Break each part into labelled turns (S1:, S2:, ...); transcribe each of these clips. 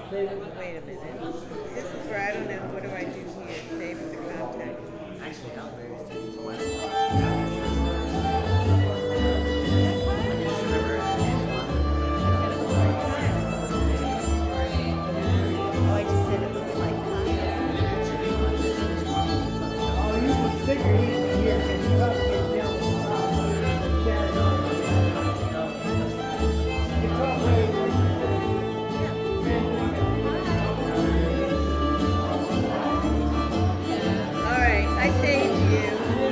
S1: Wait a minute. This is where I don't know. What do I do here? Save the contact.
S2: Actually, out there is one.
S1: Oh, I just said it looked like
S3: Oh, you can figure it in here and you have to get down the It's all right.
S1: All right, I saved you.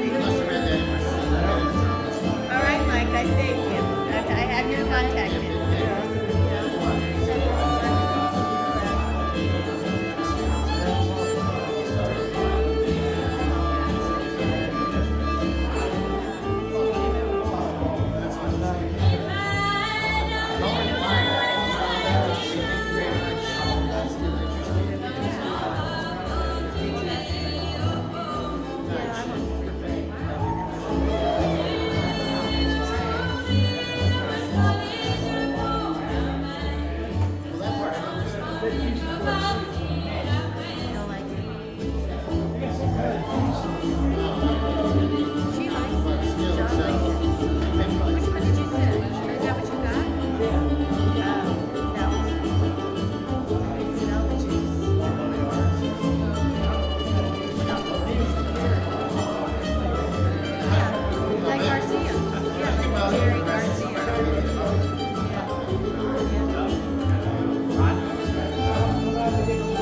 S1: All right, Mike, I saved you. I have your contact info.
S3: Thank you.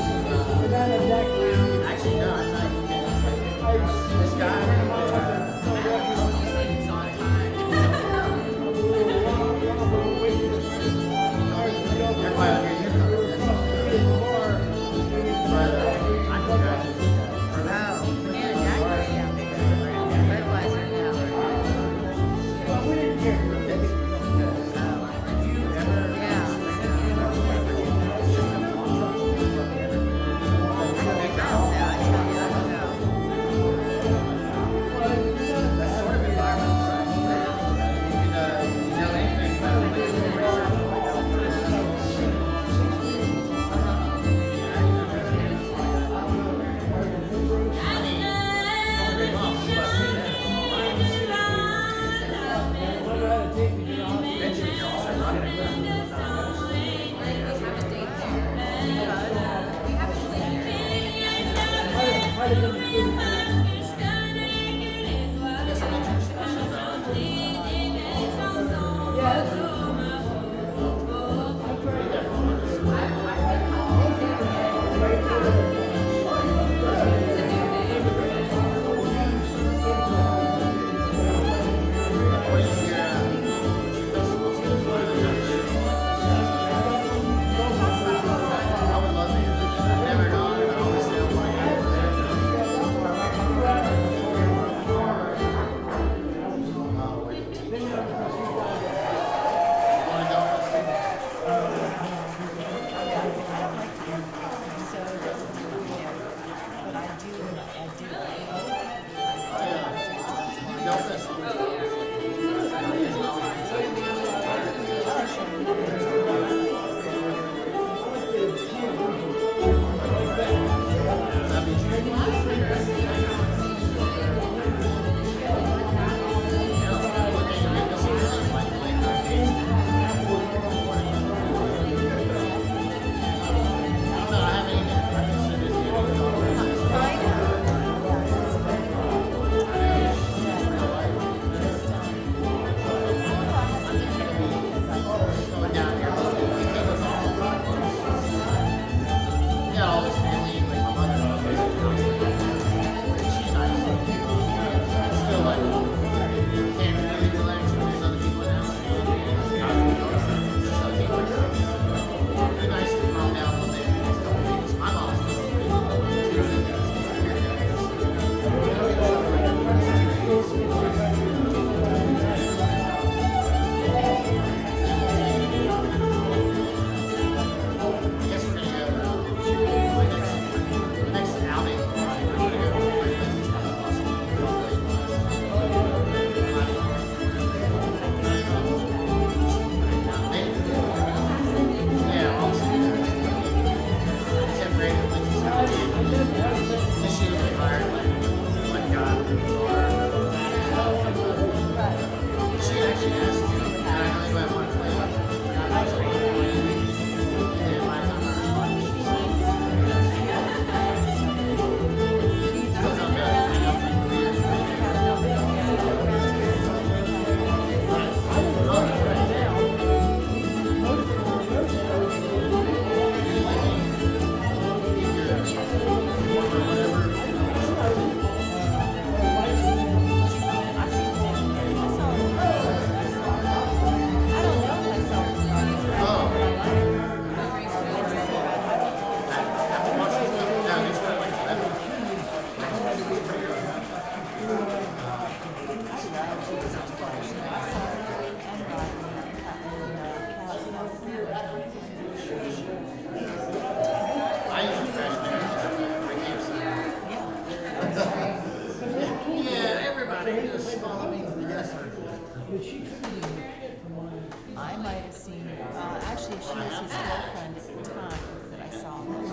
S3: she could have been from mine.
S4: I might have seen, actually, she was his girlfriend at the time that I saw him.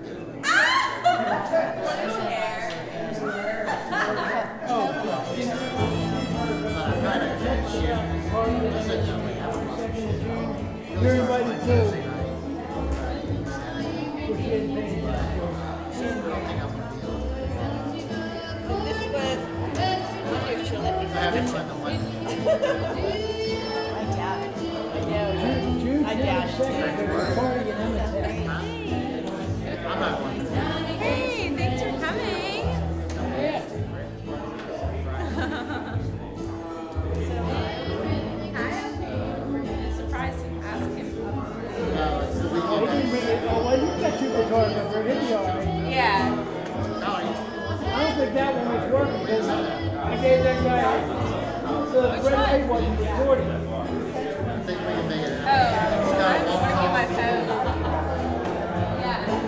S3: You're invited too. But she didn't pay any attention.
S1: This was, I wonder if she'll let me switch it.
S4: I doubt it. I know.
S3: June
S4: I doubt it.
S3: 22nd, there's a party in Emmett.
S2: I'm not one.
S5: Hey, thanks for coming.
S3: Yeah.
S5: I'm surprised you asked him.
S3: They didn't bring it. Oh, well, you got two guitar numbers. It'll be all right.
S5: Yeah.
S3: I don't think that one was working because I gave that guy the Fred A wasn't recording.
S2: I think we can make it.
S5: Oh, I'm working my phone. Yeah.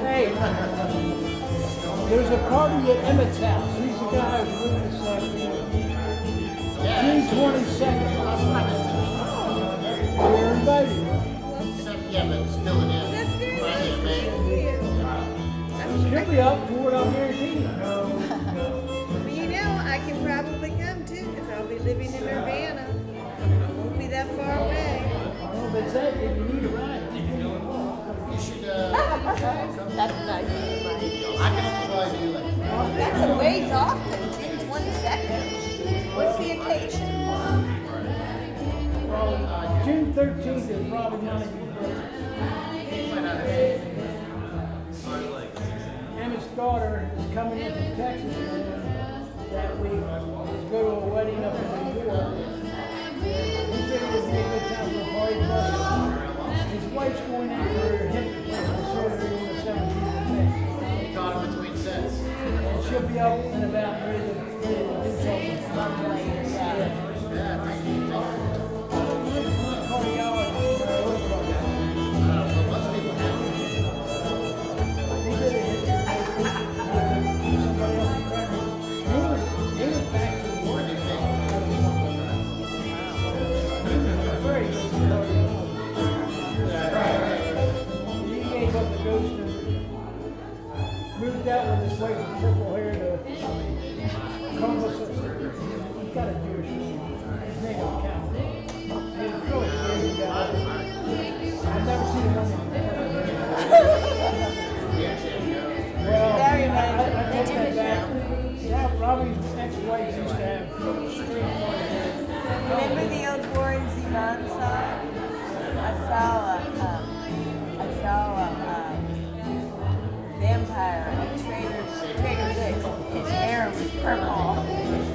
S3: Hey, there's a party at Emmett's house. He's the guy who's with us afternoon. June 22nd. You're invited.
S2: Yeah, but still it is.
S1: That's very
S2: Friday
S1: nice
S2: in
S1: to
S2: May.
S1: meet you.
S3: She'll be up for it, I'll guarantee you.
S1: Well, you know, I can probably come too, because I'll be living in Urbana. I won't be that far away.
S3: Oh, but that, if you need a ride.
S2: You should,
S4: That's nice.
S2: I can provide you like.
S4: That's a ways off, though, June 22nd. What's the occasion?
S3: Well, June 13th is probably not a good day. Emmett's daughter is coming in from Texas that week to go to a wedding up in New York. He figured it'd be a good time for a party. Plus, his wife's going in for her hip surgery on the 17th of May.
S2: Caught him between sets.
S3: And she'll be up and about ready to do something.
S2: Yeah, thank you.
S3: Cardiologist,
S2: But most people have.
S3: he did a hip somebody else in Cranberry. He was back to work. Very good cardiologist. He gave up the ghost and moved out with his wife with purple hair to Columbus. He's got a Jewish name. His name is Cal. He's a really crazy guy. I've never seen a woman. Well,
S4: Very
S3: I
S4: nice.
S3: take that back. Robbie's ex-wife used to have straight white hair.
S4: Remember the old Warren Zevon song? I saw a vampire at Trader Vic's. His hair was purple.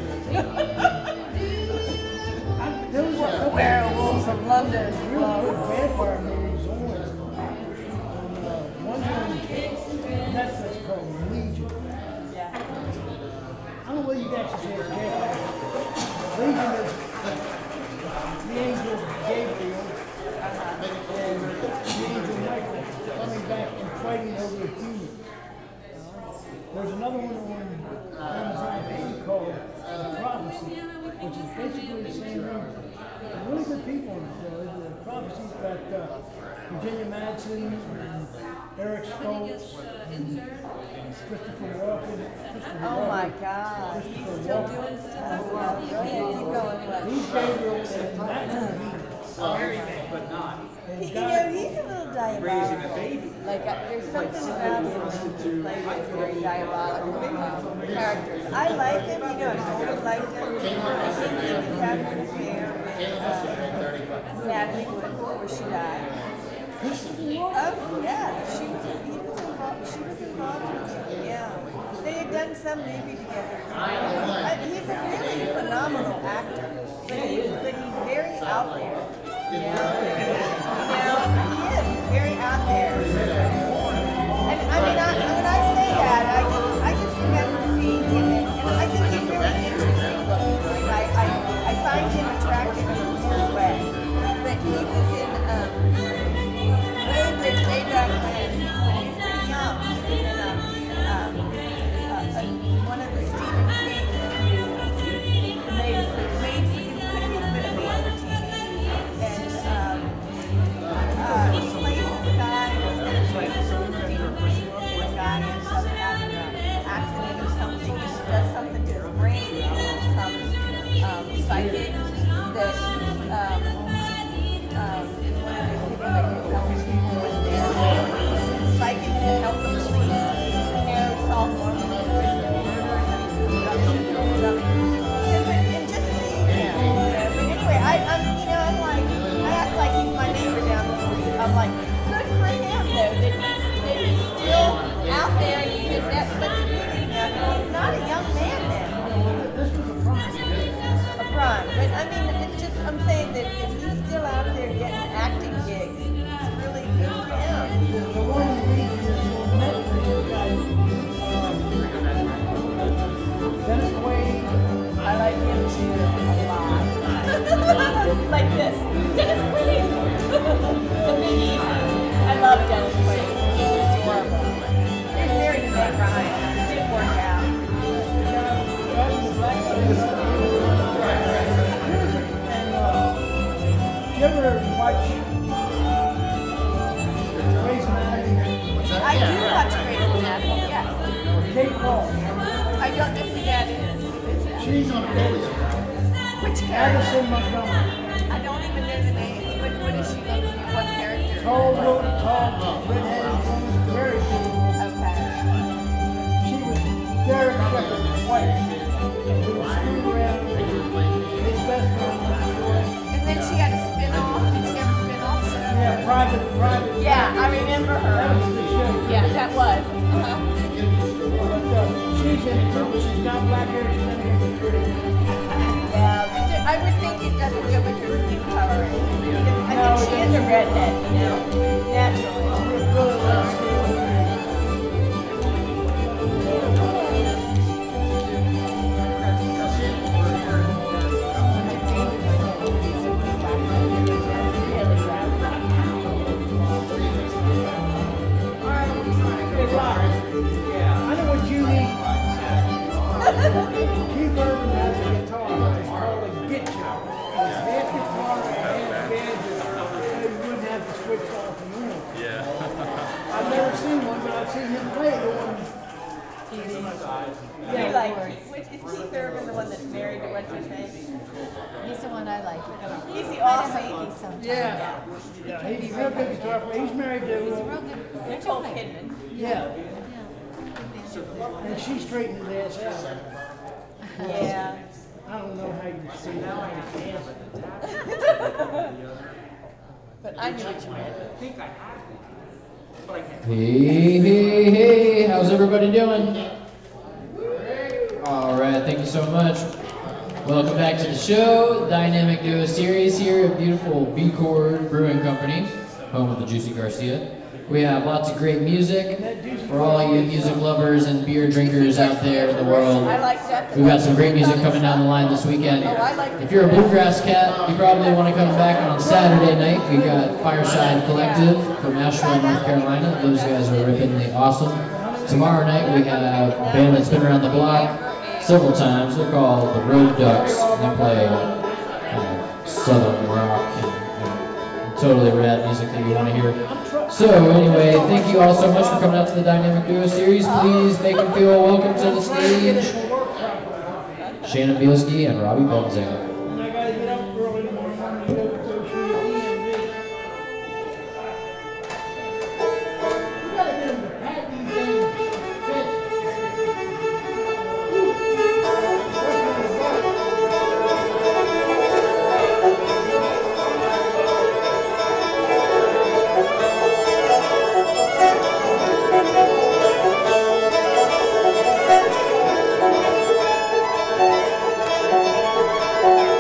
S3: Those are
S4: Werewolves of London.
S3: real good vampire movies always. One's on Netflix called Legion.
S4: Yeah.
S3: I don't know whether you guys should say it's vampire. Legion is the angel Gabriel and the angel Michael coming back and fighting over the demons. There's another one on Amazon called Prophecy, which is basically the same movie. Really good people in it. The Prophecy's got Virginia Madsen and Eric Stoltz and Christopher Walken.
S4: Oh my God. He's still doing stuff. Go ahead, keep going.
S3: He's Gabriel and that movie.
S6: But not
S4: You know, he's a little diabolical.
S6: raising a baby.
S4: Like, there's something about him who plays very diabolical characters. I like him, you know, I've always liked him. I think he was having an affair with Natalie Wood before she died. Oh, yeah, he was involved with it, yeah. They had done some movie together. He's a really phenomenal actor, but he's very out there. You know, he is very out there. And I mean, when I say that, I just remember seeing him, and I think he's really interesting looking. Like, I find him attractive in a weird way. But he was in, way back when he was pretty young. He was in one of the Stephen King movies, made for you. Could have been a bit of a Ryan. It didn't work out.
S3: You ever watch Grey's Anatomy?
S4: I do watch Grey's Anatomy, yes.
S3: Kate Paul.
S4: I don't know who that is. Who is that?
S3: She's on Billy.
S4: Which character?
S3: Addison Montgomery.
S4: I don't even know the name. What is she like? What character?
S3: Tall, redheaded, very beautiful.
S4: Okay.
S3: She was Derek Shepherd's wife. Who was screwed around his best friend.
S4: And then she had a spin-off. Did she have a spin-off show?
S3: Yeah, private.
S4: Yeah, I remember
S3: That
S4: her.
S3: was the show.
S4: Yeah, that was.
S3: But she's in it too, but she's got black hair. She's in it pretty.
S4: Yeah, I would think it doesn't go with her skin color. I
S3: No,
S4: think she is a redhead, you know, naturally.
S3: Really likes it. Hey, Rob, I know what you need. Keith Urban has a guitar. It's called a guitar. It's half guitar and half banjo. So you wouldn't have to switch off and on.
S6: Yeah.
S3: I've never seen one, but I've seen him play the one.
S4: You like, which is Keith Urban the one that's married to what's his name?
S5: He's the one I like.
S4: He's the
S5: Kind of
S4: awesome.
S5: hokey sometimes.
S3: Yeah. Yeah, he's a real good guitar player. He's married
S5: He's a
S3: to,
S5: real good.
S4: Nicole Kidman.
S3: yeah,
S5: Yeah.
S3: and she straightened his ass out.
S4: Yeah.
S3: I don't know how you see that.
S4: But I knew what you meant.
S7: Hey, how's everybody doing? All right, thank you so much. Welcome back to the show, Dynamic Duo Series here at beautiful Chord Brewing Company, home of the Juicy Garcia. We have lots of great music for all you music lovers and beer drinkers out there in the world.
S4: I like that.
S7: We've got some great music coming down the line this weekend. If you're a bluegrass cat, you probably want to come back on Saturday night. We got Fireside Collective from Asheville, North Carolina. Those guys are rippingly awesome. Tomorrow night we have a band that's been around the block several times. They're called the Road Ducks. They play kind of southern rock and totally rad music that you want to hear. So anyway, thank you all so much for coming out to the Dynamic Duo Series. Please make them feel welcome to the stage. Shannon Bielski and Robbie Benzinger.
S3: And I gotta get up early tomorrow morning to go through the DMV. You gotta get them to pat these things. Fit.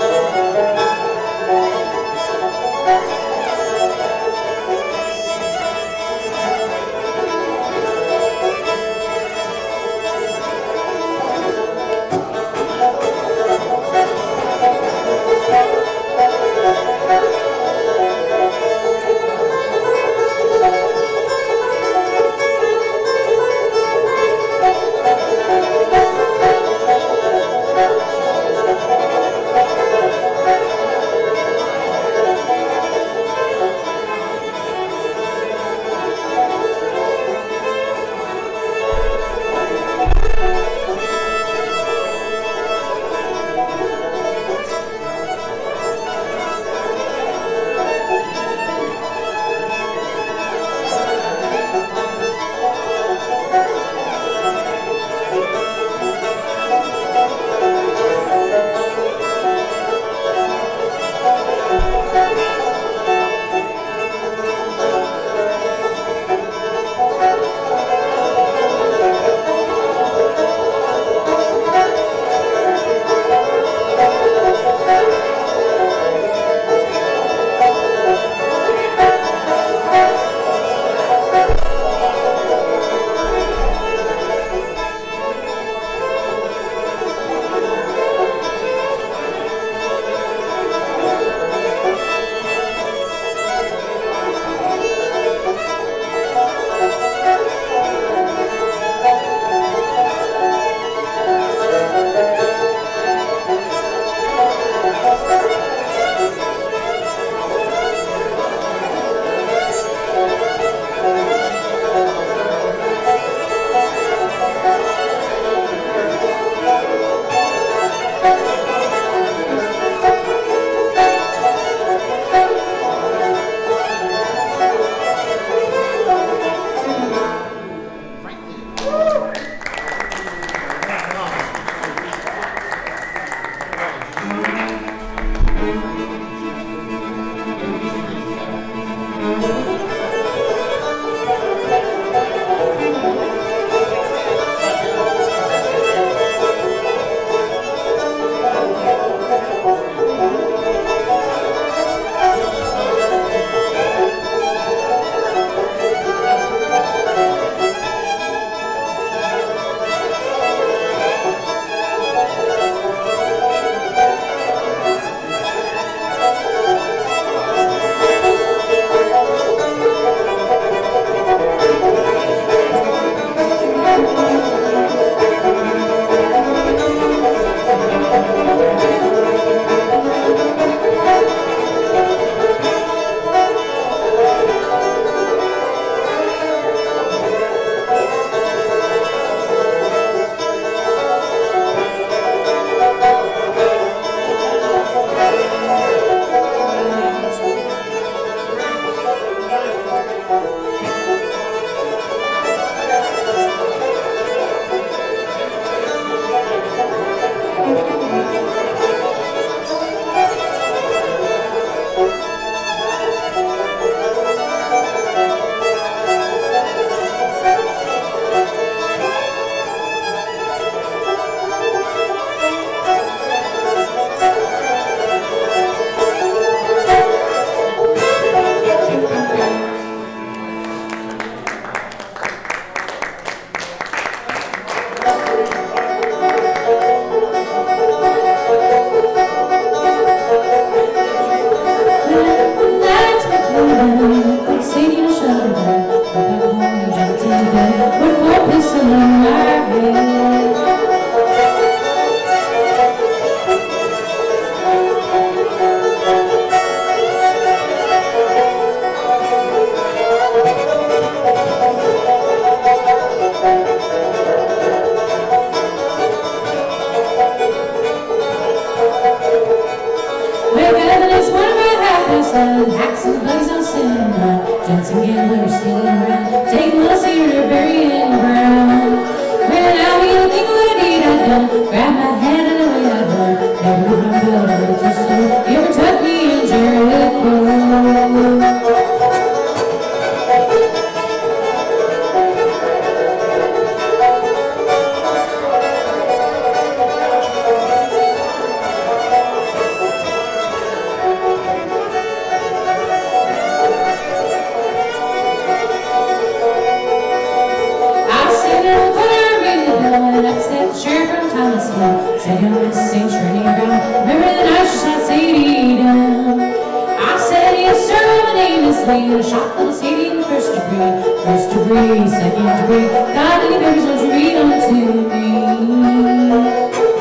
S8: Said young Miss ain't turning around. Remember the night she shot Sadie down. I said, yes sir, my name is Lee. And I shot little Sadie in the first degree. First degree, second degree. Got any papers, won't you read them to me?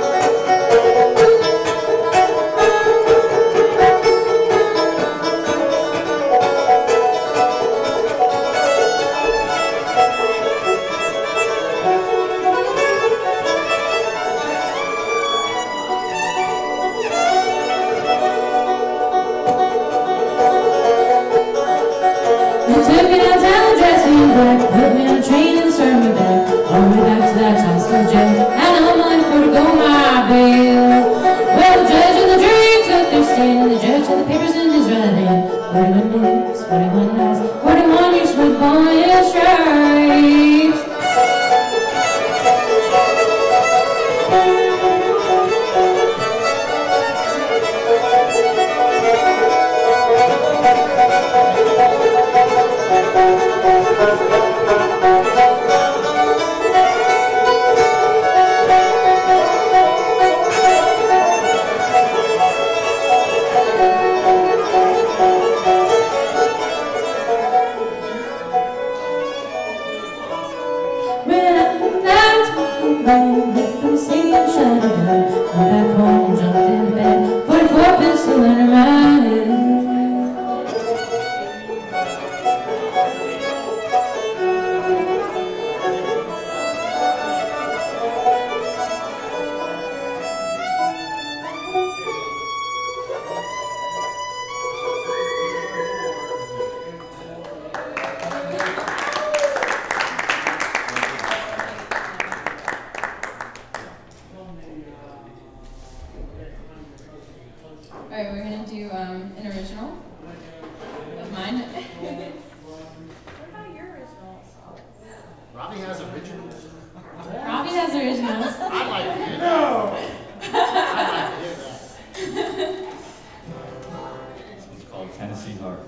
S8: Put me on a train and serve me back all the way back to that Thomasville jail. Had no money for to go my bail. Well, the judge and the jury took their stand, and the judge had the papers in his right hand. 41 days, 41 nights, 41 years with boy stripes.
S5: Alright, we're gonna do an original of mine.
S2: Robbie has originals.
S5: Robbie has originals.
S2: I'd like to hear that. I'd like to hear that.
S9: This one's called Tennessee Heart.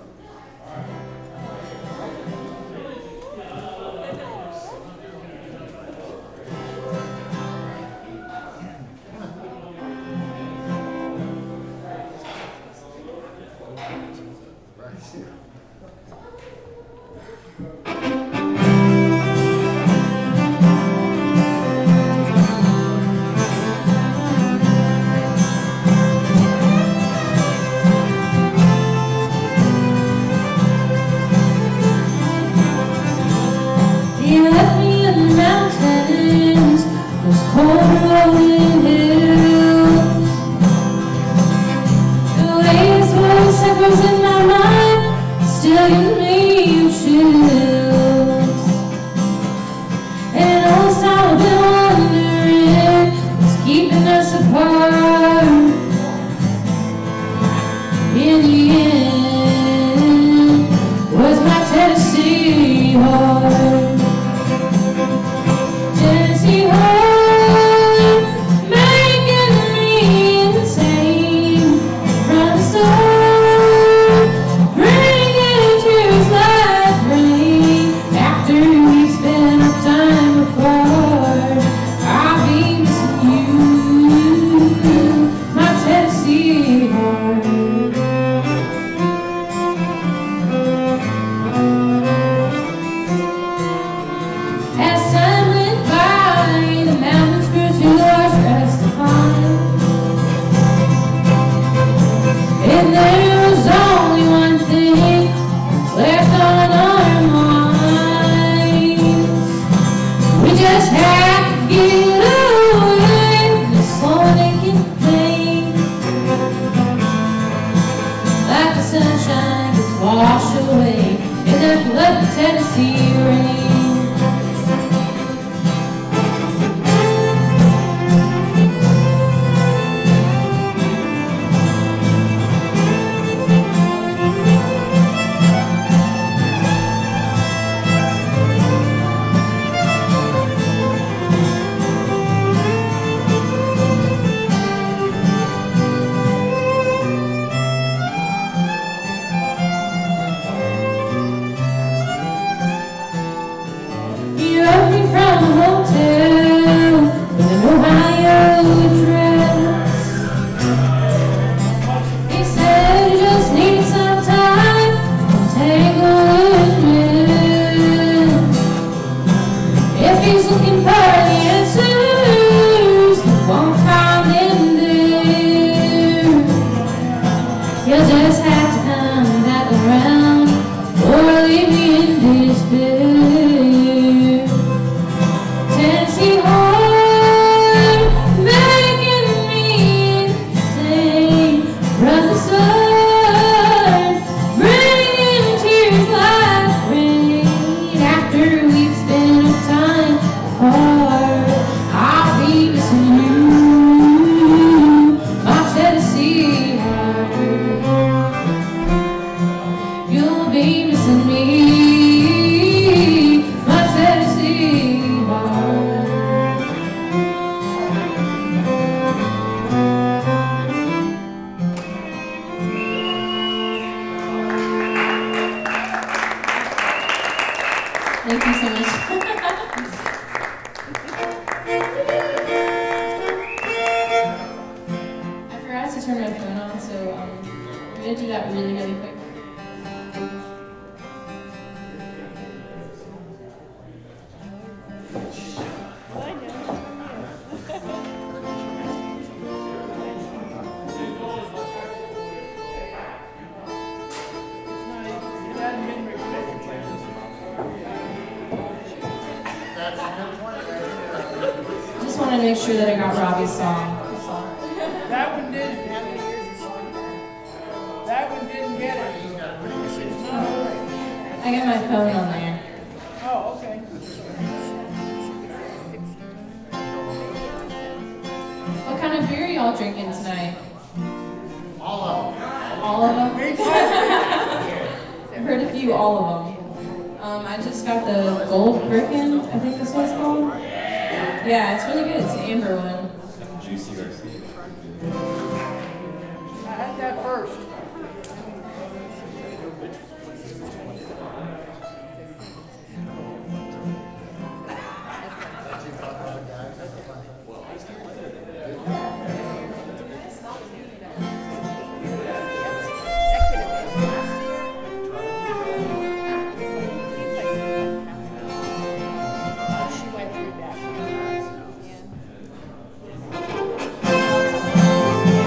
S8: You left me in the mountains, those cold rolling hills. The waves voice echoes in my mind, still give me chills. And all this time I've been wondering what's keeping us apart. In the end, was my Tennessee heart. Everybody's looking for the answers, won't find them there. You'll just have to come back around or leave me in despair. Tennessee heart making me insane. Brother sun bringing tears like rain. After we've spent our time apart, I'll be missing you, my Tennessee heart. You'll be missing me, my Tennessee heart. Thank you so much. I forgot to turn my phone on, so I'm going to do that really, really quick. Just wanted to make sure that I got Robbie's song.
S3: That one didn't get it.
S8: I got my phone on there.
S3: Oh, okay.
S8: What kind of beer are y'all drinking tonight?
S2: All of them.
S8: All of them? I've heard a few, all of them. I just got the Gold Griffin, I think this one's called. Yeah, it's really good. It's the amber one.
S9: Juicy Garcia.
S3: I had that first.
S8: Thank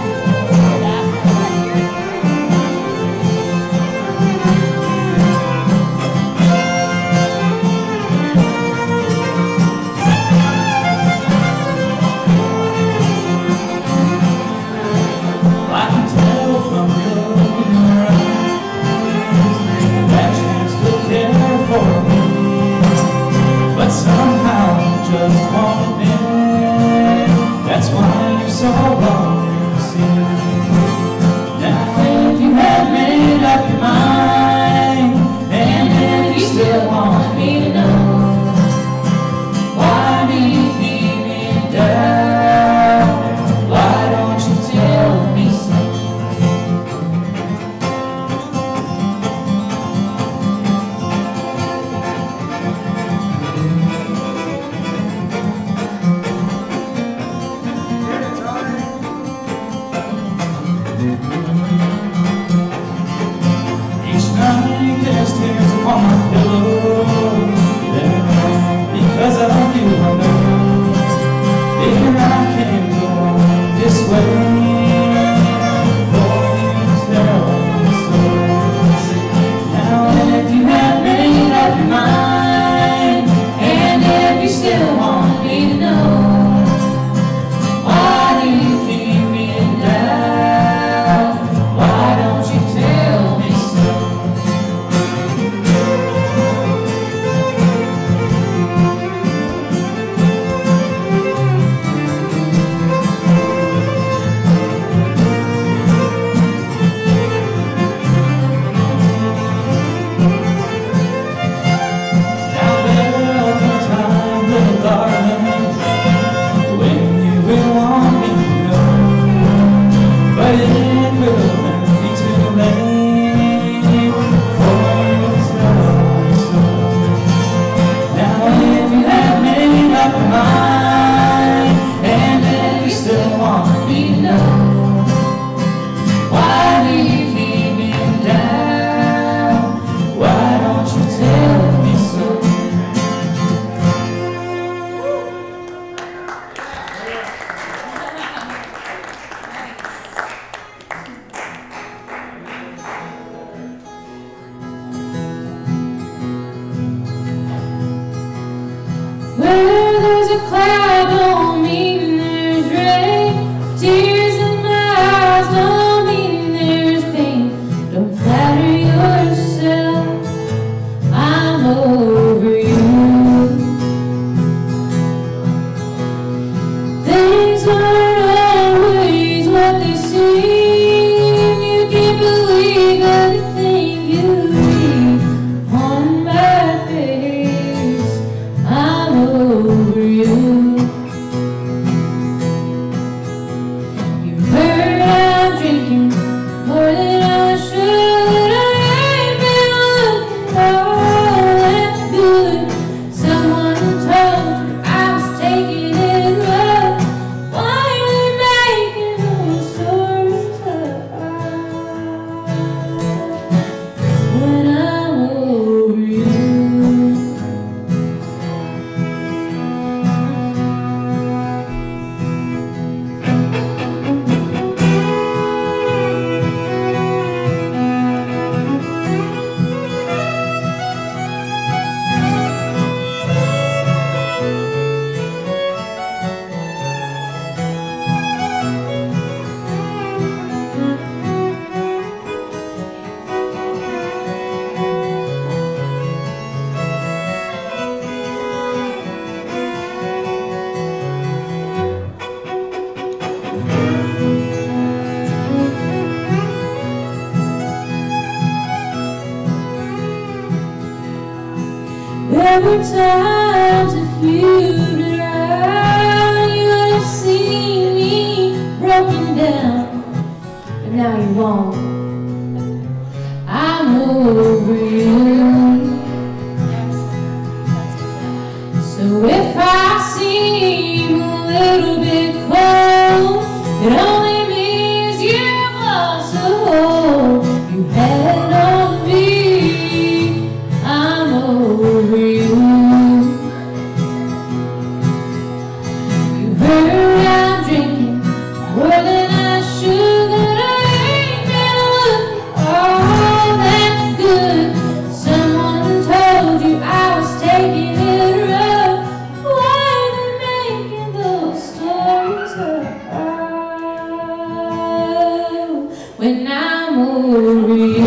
S8: Where there's a cloud don't mean there's rain. Tears in my eyes don't mean there's pain. Don't flatter yourself, I'm over you. Things aren't always what they seem. You can't believe everything you read on my face. I'm over you. You heard I'm drinking more than I should. I ain't been looking all that good. Someone told you I was taking it rough. Why are you making those stories up when I'm over you? There were times if you'd been around, you would have seen me broken down, but now you won't. I'm over you. So if I seem a little bit cold, it only means you've lost a hold you had on me. I'm over you. You heard I'm drinking more than I should, that I ain't been looking all that good. Someone told you I was taking it rough. Why are they making those stories up when I'm over you?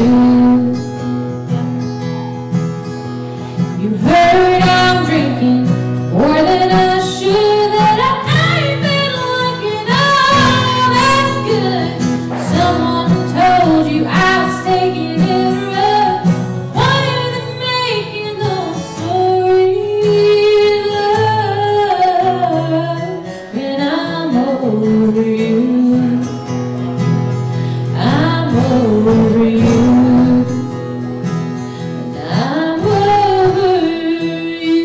S8: You heard I'm drinking more than I should, that I ain't been looking all that good. Someone told you I was taking it rough. Why are they making those stories up when I'm over you? I'm over you. I'm over you.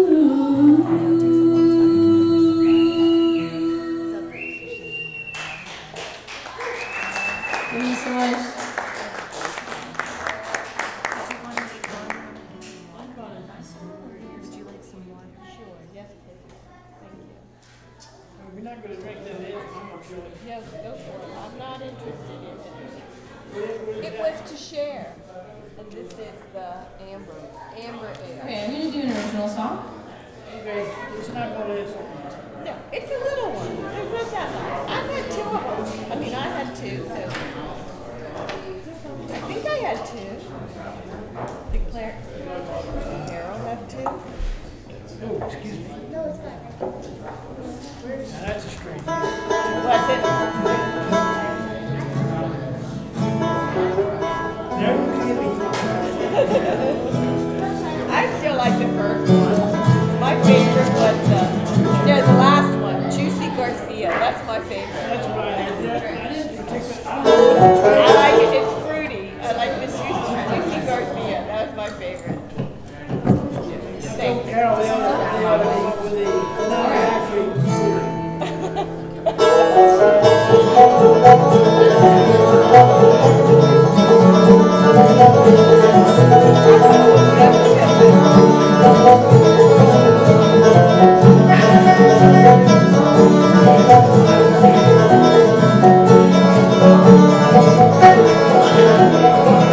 S8: Thank you so much.
S1: Would you like some water? Sure, yes, please. Thank you.
S3: We're not going to drink that in. I'm not sure.
S1: Yes, go for it. I'm not interested in it. It was to share. And this is the amber ale.
S8: Okay, I'm gonna do an original song.
S3: Okay, it's not going to last.
S1: No, it's a little one. It's not that long. I've had two of them. I mean, I had two, so. I think I had two. Did Claire? Carol have two?
S3: Oh, excuse me.
S1: No, it's not.
S3: Now that's a straight.
S1: Was it?
S3: Never kidding.
S1: I still like the first one. My favorite was the last one, Juicy Garcia. That's my favorite.
S3: That's what I had. I didn't particularly.
S1: I like it. It's fruity. I like the Juicy Garcia. That was my favorite. Thank you.
S3: Carol, they ought to come up with a non-factory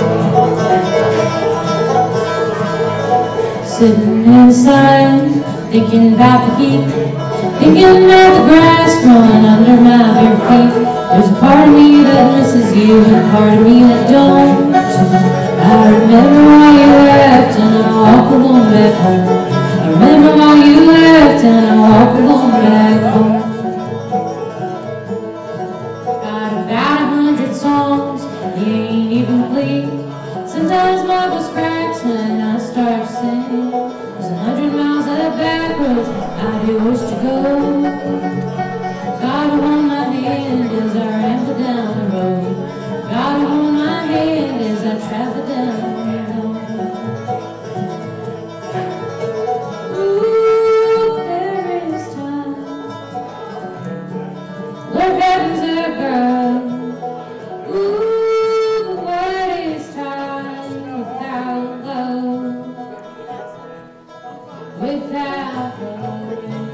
S8: Sitting inside thinking about the heat, thinking about the grass growing under my bare feet. There's a part of me that misses you and a part of me that don't. I remember why you left and I walk alone back home. I remember why you left and I walk alone back home. Got about 100 songs, they ain't even complete. Sometimes my voice cracks when I start to sing. There's 100 miles of back roads I do wish to go. Gotta hold my hand as I ramble down the road. Gotta hold my hand as I travel down the road. Ooh, there is time. Lord heavens above. Ooh, but what is time without love? Without love.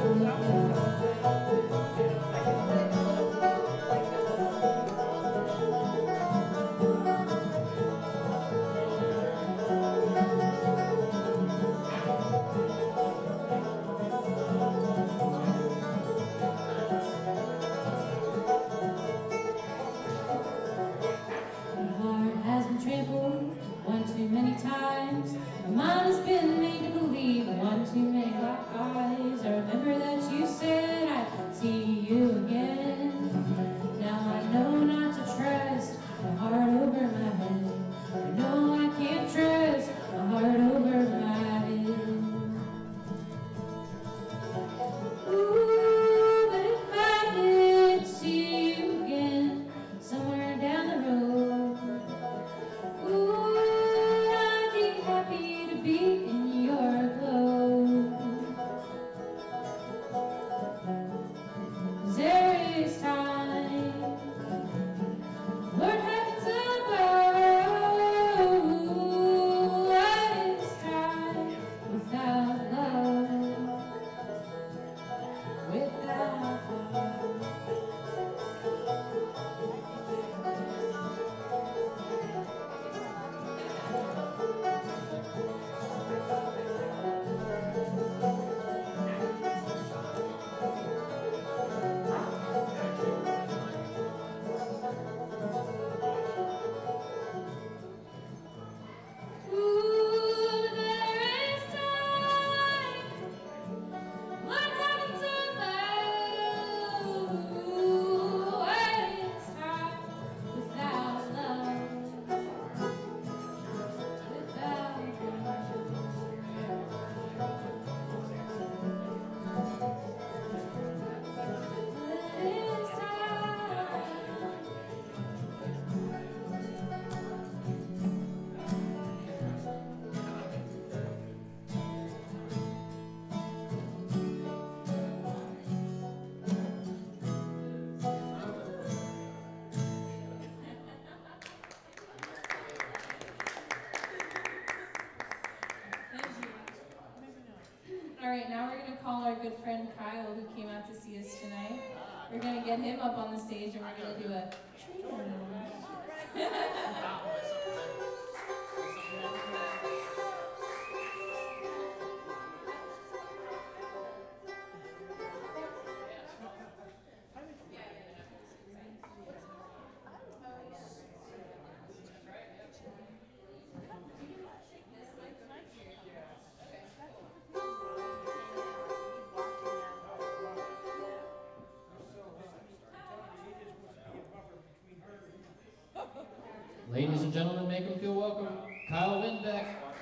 S8: One too many times, my mind has been made to believe one too many lies. I remember that you said I'd see you again. Now I know not to trust my heart over my head. I know I can't trust my heart over my head. Ooh, but if I did see you again, somewhere down the road, ooh, I'd be happy to be in your glow. 'Cause there is time, Lord heavens above. What is time without love? Without love.
S5: All right, now we're going to call our good friend Kyle, who came out to see us tonight. We're going to get him up on the stage, and we're going to do a
S7: Ladies and gentlemen, make them feel welcome. Kyle Winbeck.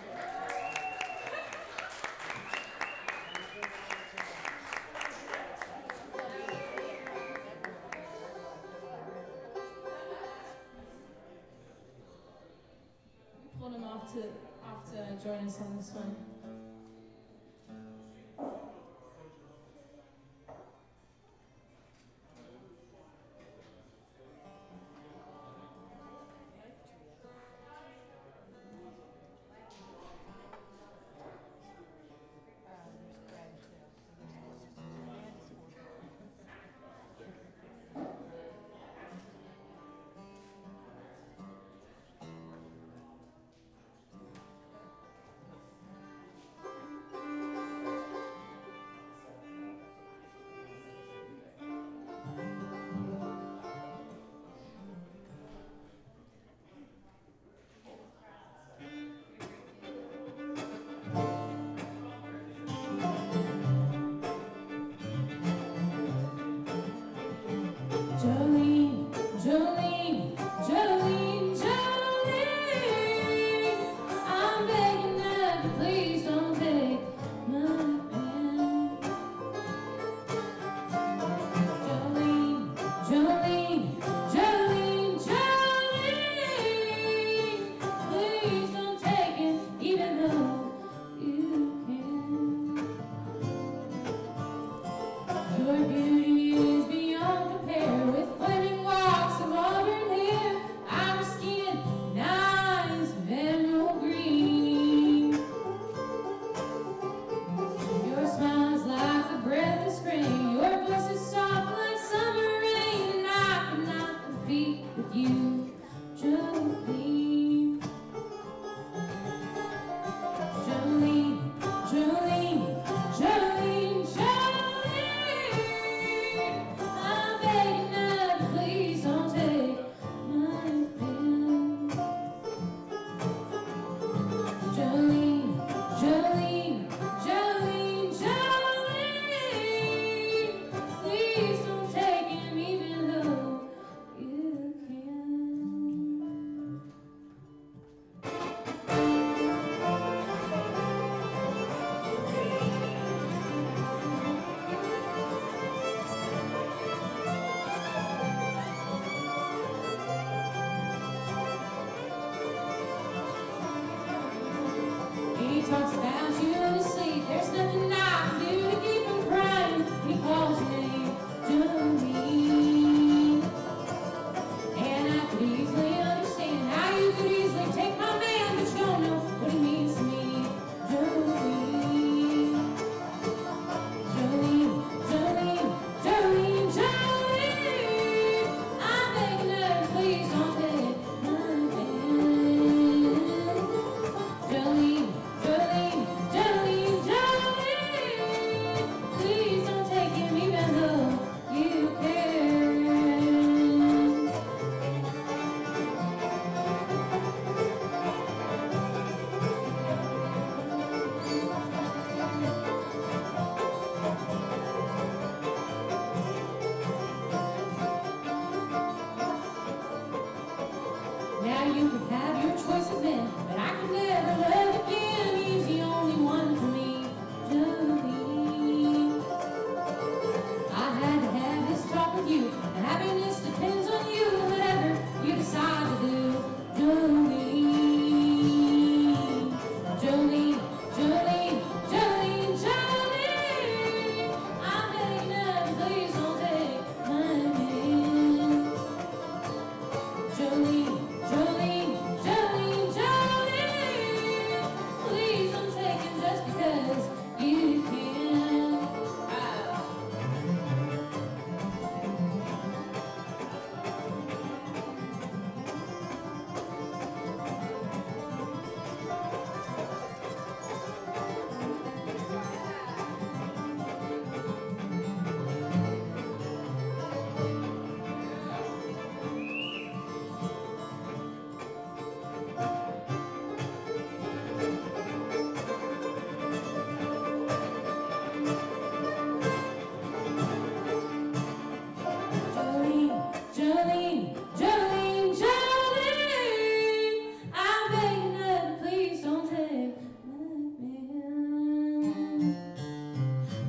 S5: pulled him off to join us on this one.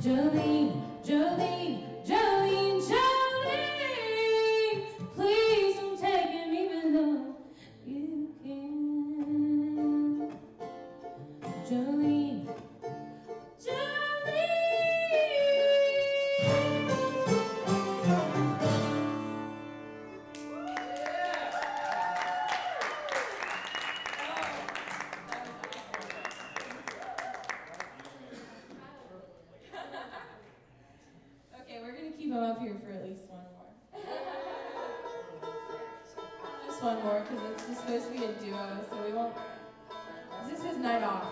S8: Jolene, Jolene, Jolene, Jolene, please don't take him even though you can. Jolene, Jolene.
S5: Okay, we're gonna keep him up here for at least one more. Just one more, because it's supposed to be a duo, so we won't. This is his night off.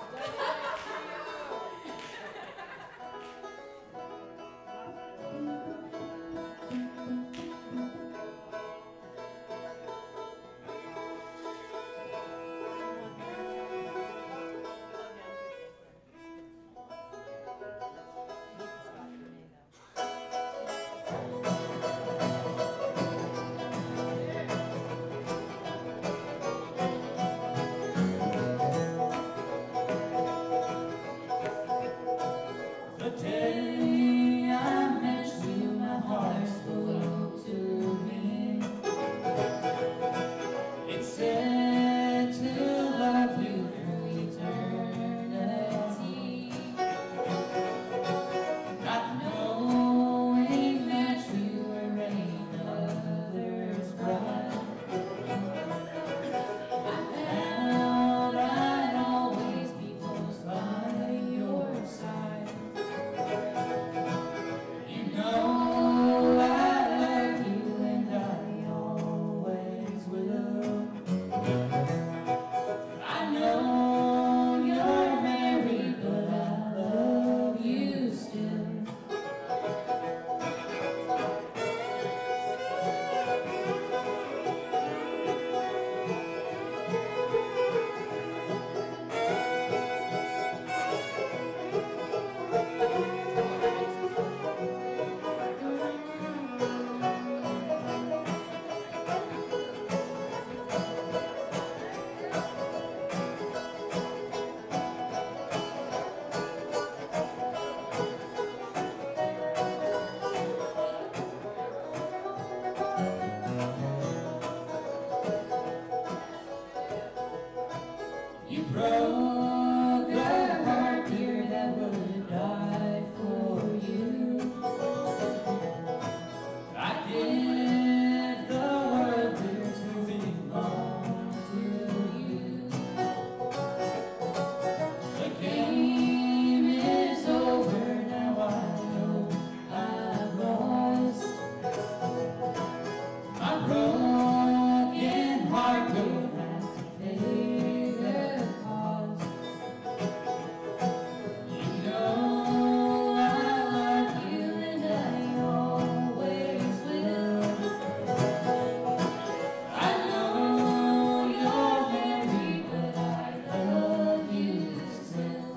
S8: The day I met you, my heart spoke to me. It said to love you through eternity, not knowing that you were another's bride. I found I'd always be close by your side. You know I love you and I always will. I know you're married, but I love you still. You broke a heart, dear, that would die for you. I give the world, dear, to belong to you. The game is over, now I know I've lost. My broken heart will have to pay the cost. You know I love you and I always will. I know you're married, but I love you still.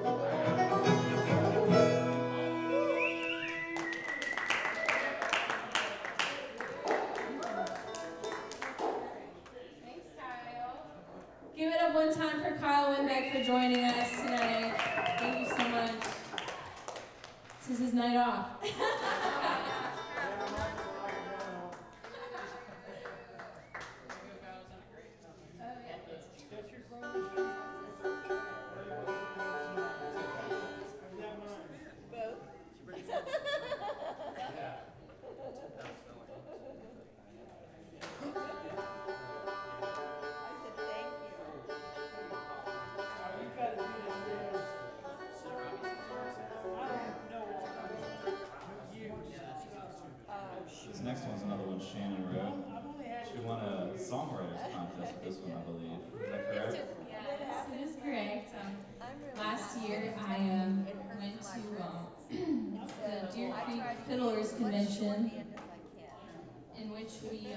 S5: Thanks, Kyle. Give it up one time for Kyle Winbeck for joining us tonight. Thank you so much. This is his night off.
S9: This next one's another one Shannon wrote. She won a songwriters contest with this one, I believe. Is that correct?
S5: Yes, it is correct. Last year I went to the Deer Creek Fiddlers Convention, in which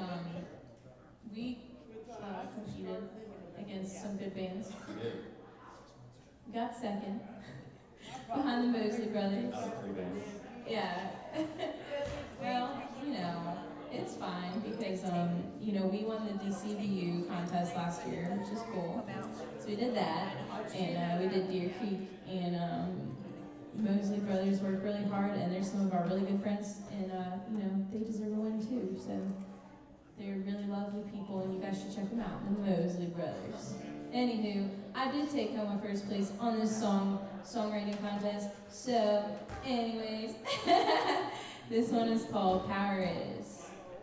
S5: we competed against some good bands. Got second, behind the Mosley Brothers.
S9: Out of 3 bands.
S5: Yeah. Well, you know, it's fine because, you know, we won the DCBU contest last year, which is cool. So we did that, and we did Deer Creek, and Mosley brothers work really hard, and they're some of our really good friends, and you know, they deserve a win too. So they're really lovely people, and you guys should check them out, the Mosley brothers. Anywho, I did take home my first place on this songwriting contest. So, anyways, this one is called Power Is.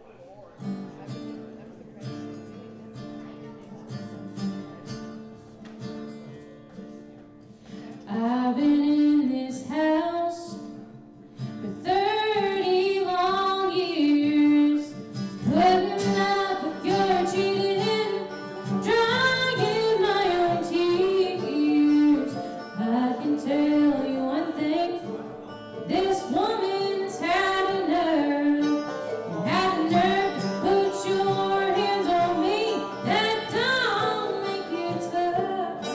S5: I've been in this house for 30 long years, putting up with your cheating, drying my own tears. I can tell you one thing, this woman's had a nerve. You had a nerve to put your hands on me, that don't make you tough.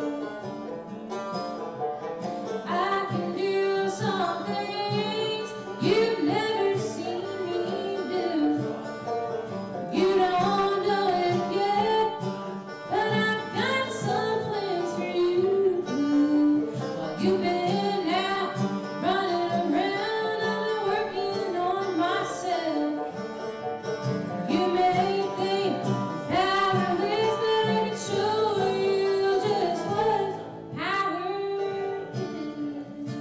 S5: I can do some things you've never seen me do. You don't know it yet, but I've got some plans for you. While you've been out running around, I've been working on myself. You may think powerless, but I can show you just what power is.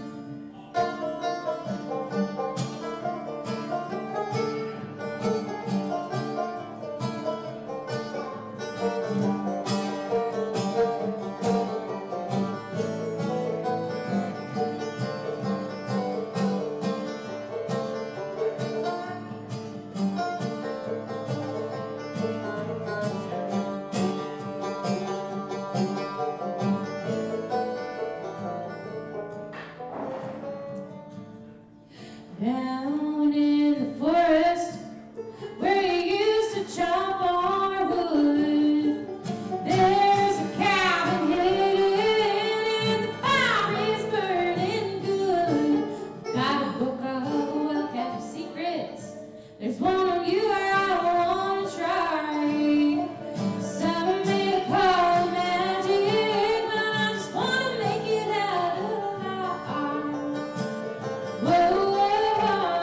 S5: Down in the forest, where you used to chop our wood, there's a cabin hidden and the fire is burning good. Got a book of well-kept secrets, there's one on you I want to try. Some may call it magic, but I just want to make it out alive. Whoa, whoa,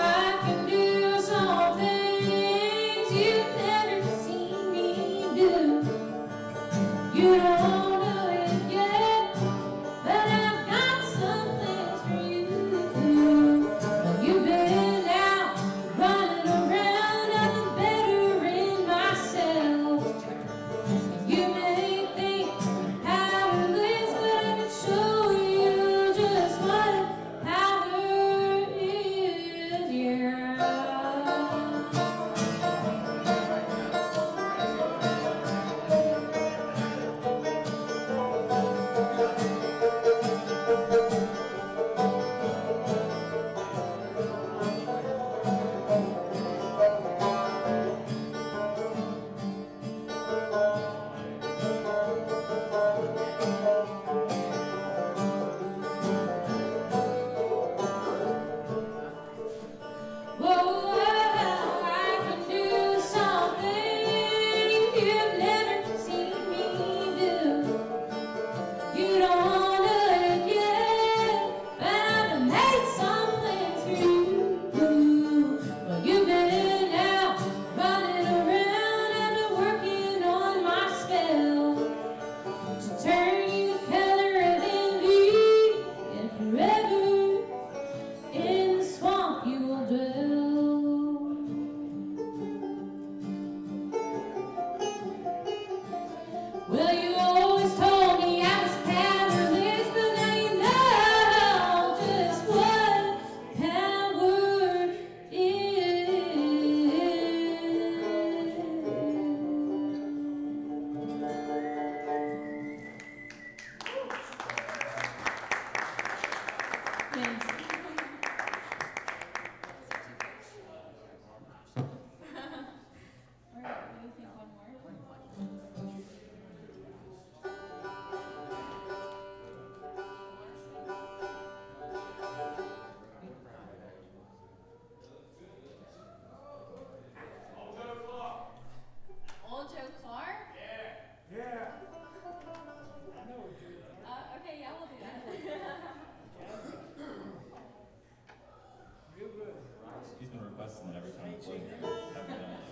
S9: requesting it every time we play here. Haven't done it.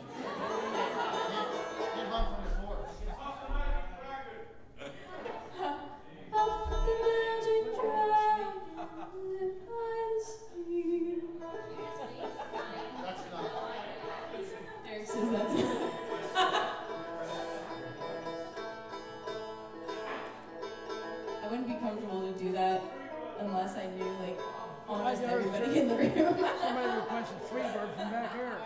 S3: He's one from before.
S8: Up the magic dragon, live by the sea.
S3: That's not.
S8: Derek says that's I wouldn't be comfortable to do that unless I knew like almost everybody in the room.
S3: Somebody requested Freebird from back here.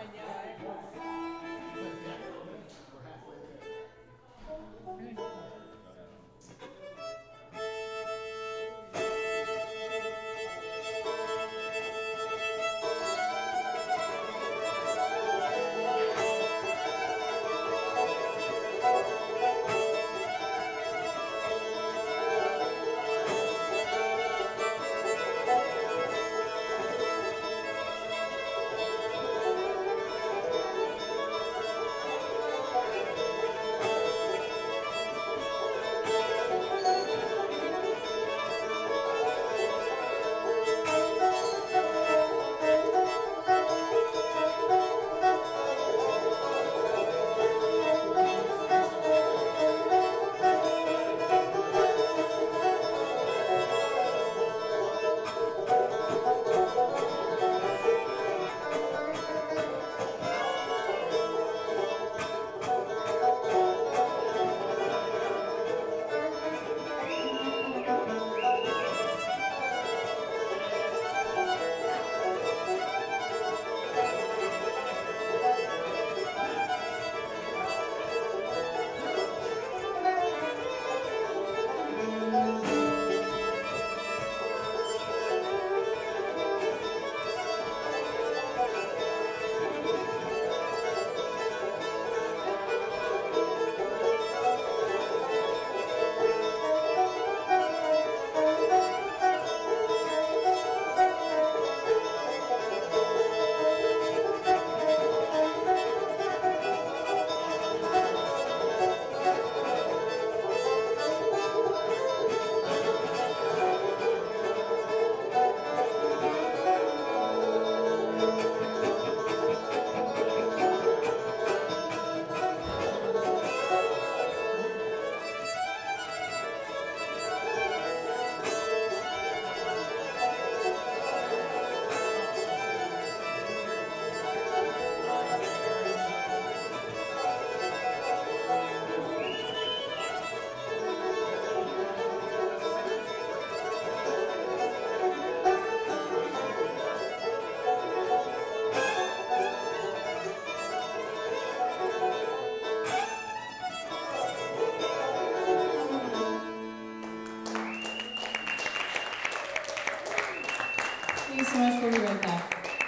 S8: Thanks so much. We'll be right back.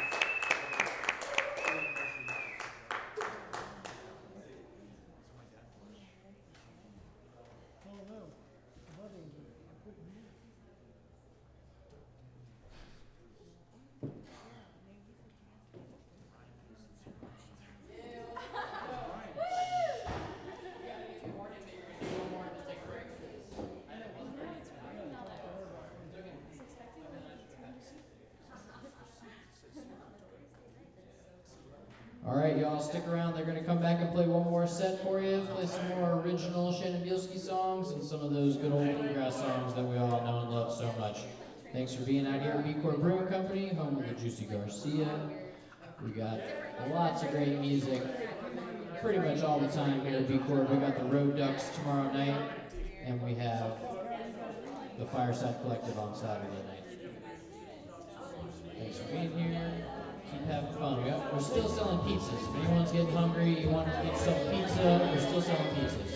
S7: All right, y'all, stick around. They're going to come back and play one more set for you, play some more original Shannon Bielski songs and some of those good old bluegrass songs that we all know and love so much. Thanks for being out here at Chord Brewing Company, home of the Juicy Garcia. We got lots of great music pretty much all the time here at Chord. We got the Road Ducks tomorrow night, and we have the Fireside Collective on Saturday night. Thanks for being here. Keep having fun. We're still selling pizzas. If anyone's getting hungry, you want to get some pizza, we're still selling pizzas.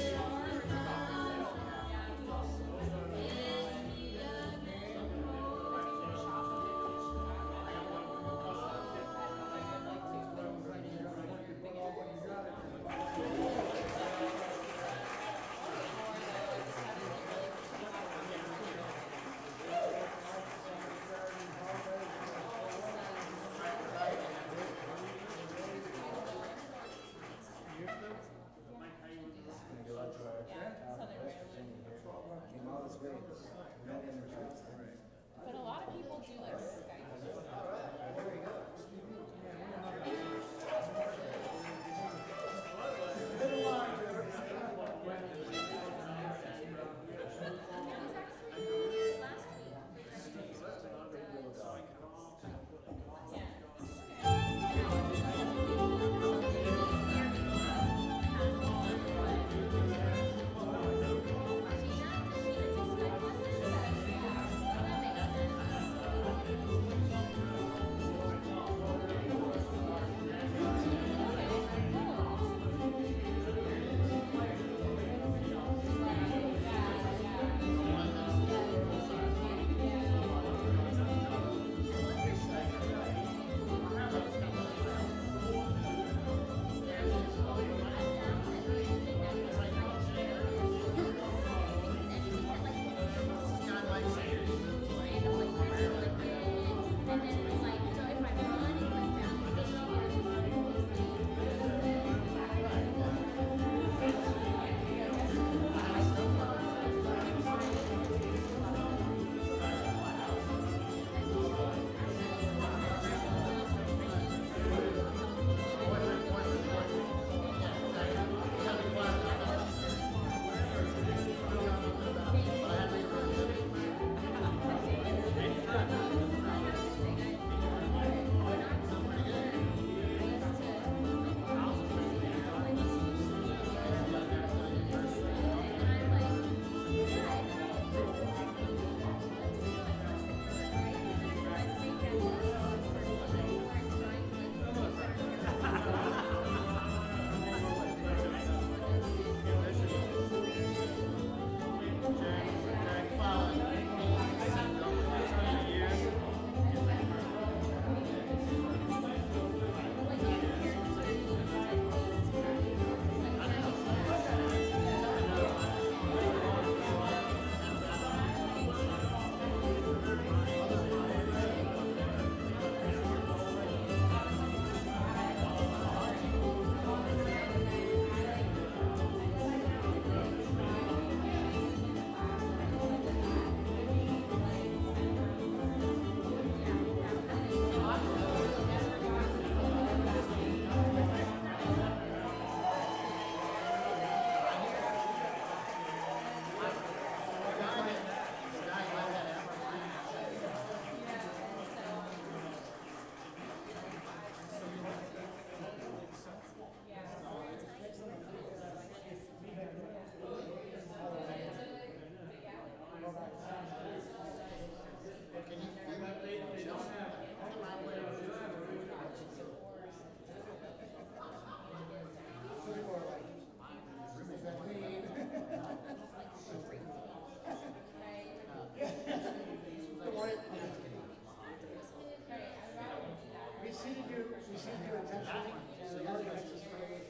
S3: see you intentionally. So you're Texas Ray.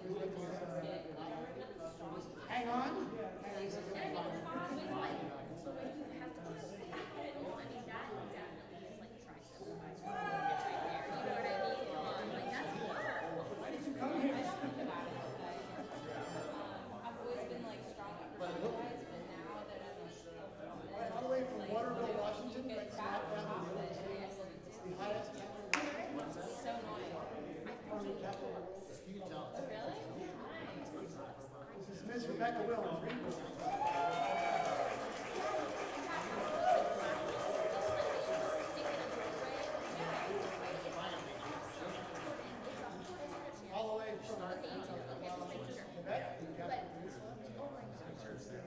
S3: Hang on. All the way from Waterville, Washington, like smack down the middle of the state. It's the highest capital.
S5: So annoying.
S3: Farming capital. You can tell.
S5: Really?
S3: This is Miss Rebecca Williams. All the way from Quebec, the capital peninsula. It's the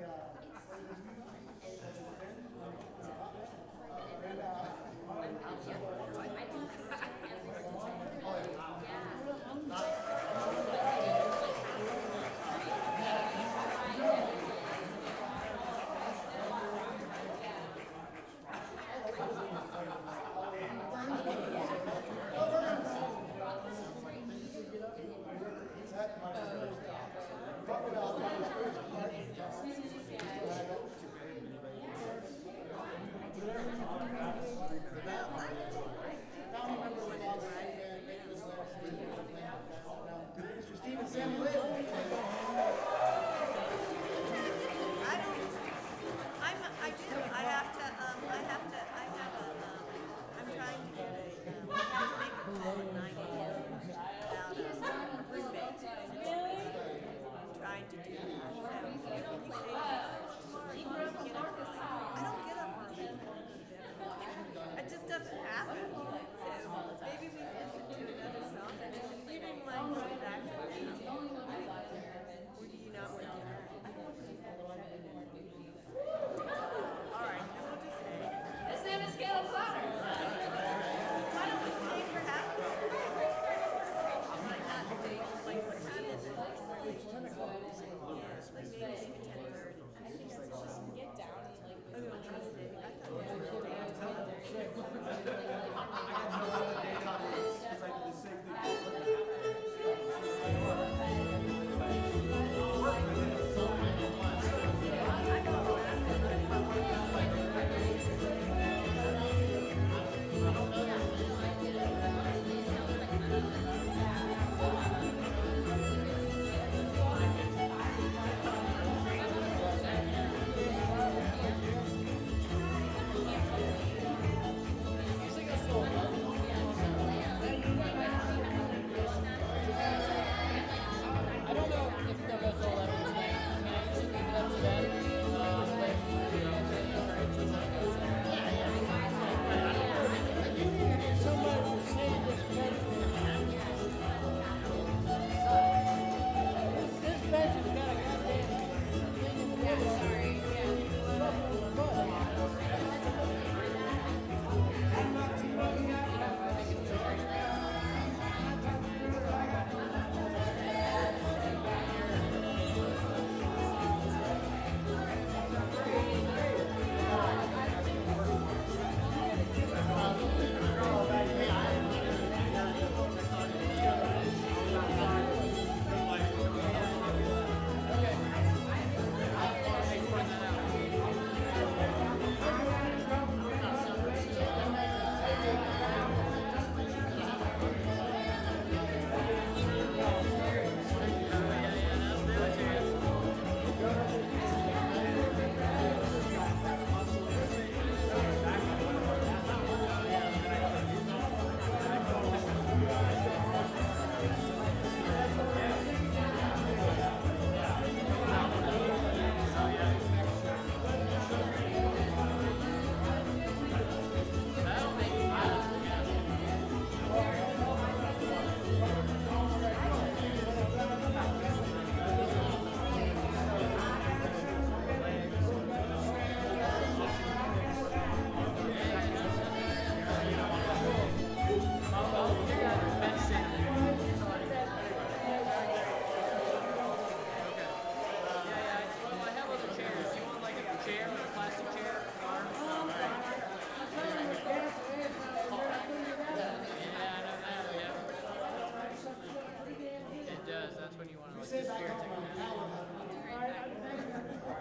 S3: sit back on my power. All right, thank you.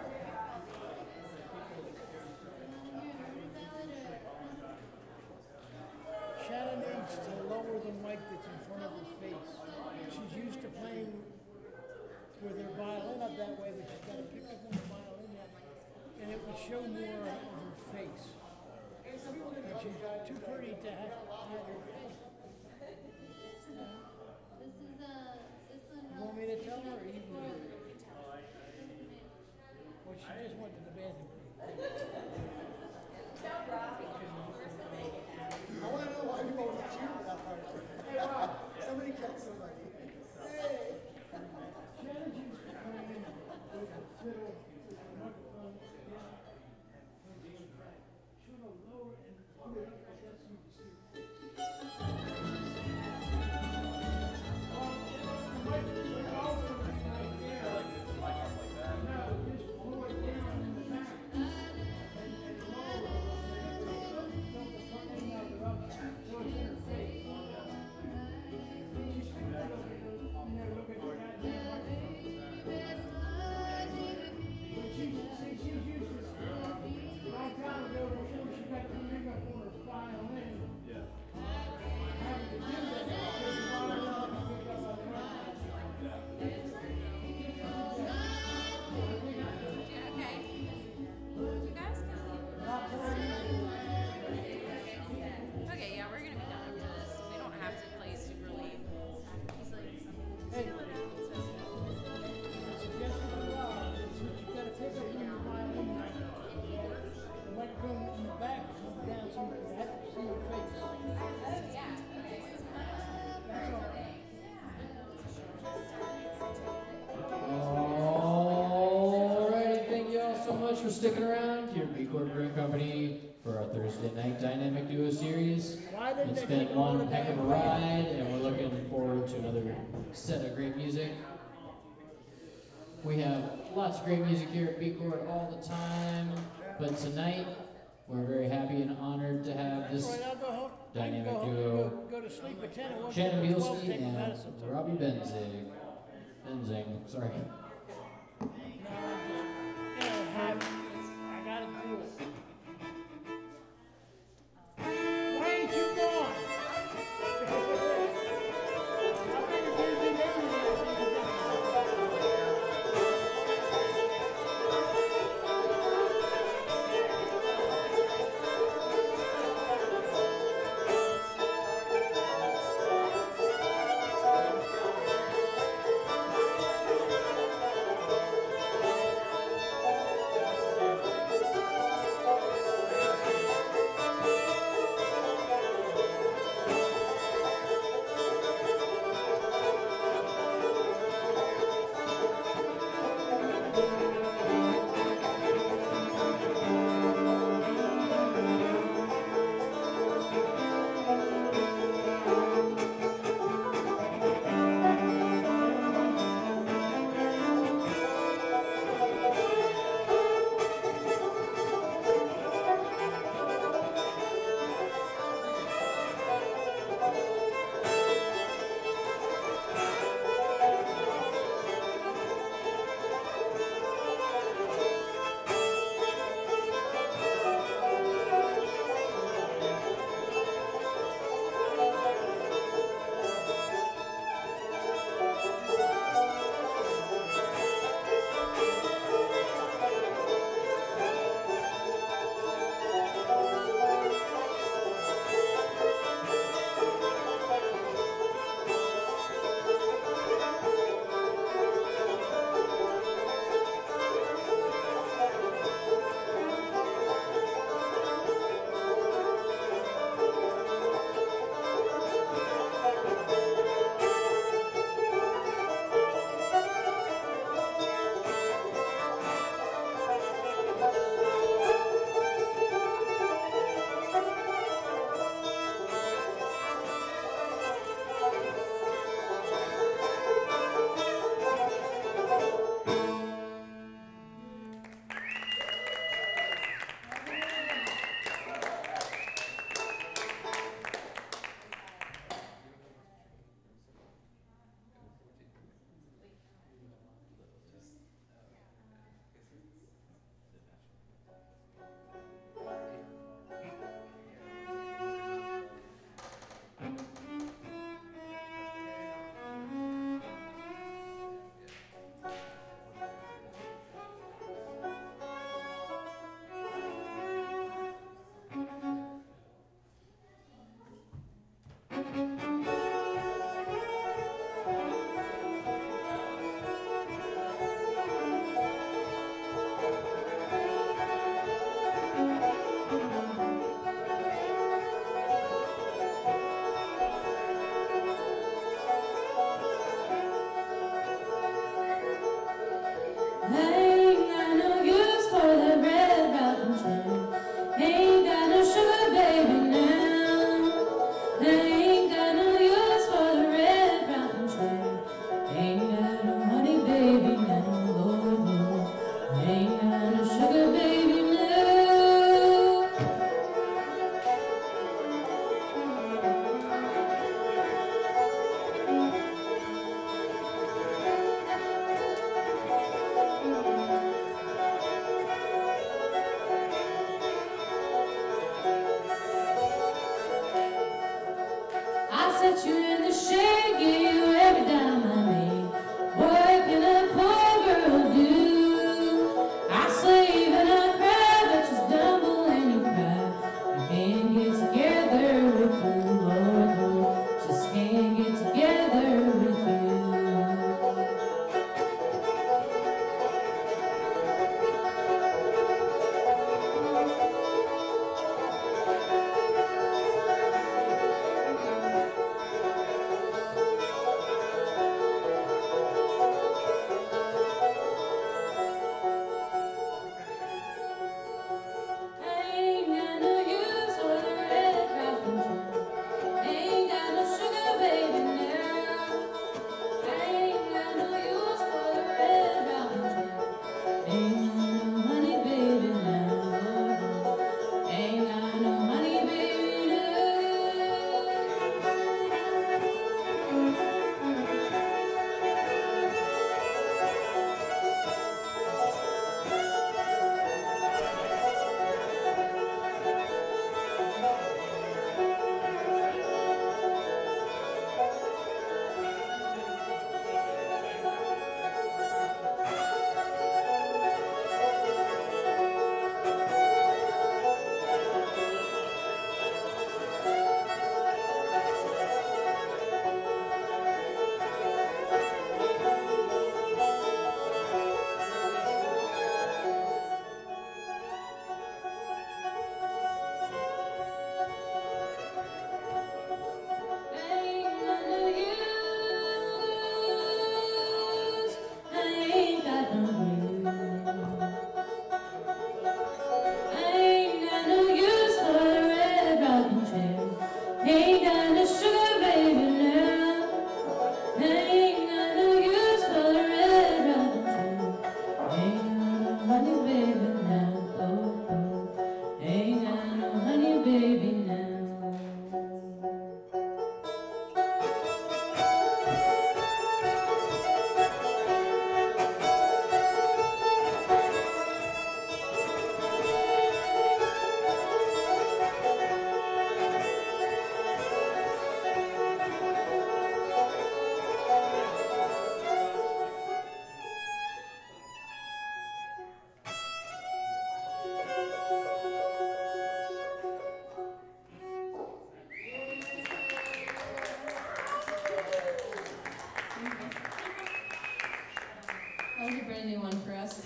S3: Shannon needs to lower the mic that's in front of her face. She's used to playing with her violin up that way, but she's got to pick up on the violin now, and it would show more of her face. And she's too pretty to hide her face. You want me to tell her, or you can do it? Well, she just went to the bathroom.
S2: I want to know why you always cheer for that part. Hey, Rob, somebody killed somebody. Hey!
S3: Shannon's used to playing with the fiddle, the microphone, should have lower and put it up like that so you can see her face. The mic is over right there. No, just pull it down in the back. And lower it. Don't the front end out the up so it's in her face. She's got to look at her, look at the goddamn microphone. She's used to a long time ago before she got the ring up on her violin. Yeah. Having to do that because the violin was picked up by the microphone.
S10: Okay. You guys go. Okay, yeah, we're gonna be done after this. We don't have to play super late. He's like,
S3: Hey.
S10: chill it out. So.
S3: Suggestion of Rob is that you gotta pick up on your violin. The microphone in the back comes down so you can have to see your face. That's all.
S7: Alrighty, thank you all so much for sticking around here at Chord Brewing Company for our Thursday night Dynamic Duo series. It's been one heck of a ride, and we're looking forward to another set of great music. We have lots of great music here at Chord all the time, but tonight we're very happy and honored to have this
S3: Right, I'll go home.
S7: dynamic
S3: I can
S7: duo,
S3: go to sleep at 10 and wake
S7: Shannon
S3: up at 12
S7: Bielski
S3: take my
S7: and
S3: medicine.
S7: Robbie Benzing. Sorry.
S3: No, I'm just in a habit. I gotta do it. Why ain't you gone?
S8: put you in the shade, give you every dime I made. What can a poor girl do? I slave and I cry, but you stumble and you cry. I can't get together with you, Lord, Lord. Just can't get together with you. Ain't got no use for the red rocking chair. Ain't got no sugar, baby, now. Ain't got no use for the red rocking chair. Ain't got no honey, baby, now. Ain't got no honey, baby, now. Ain't got no use. I ain't got no use. Ain't got no use for a red rocking chair. Ain't got no sugar, baby, now. Ain't got no use for a red rocking chair. Ain't got no honey, baby, now. Oh, oh. Ain't got no honey, baby, now.
S10: That was a brand new one for us.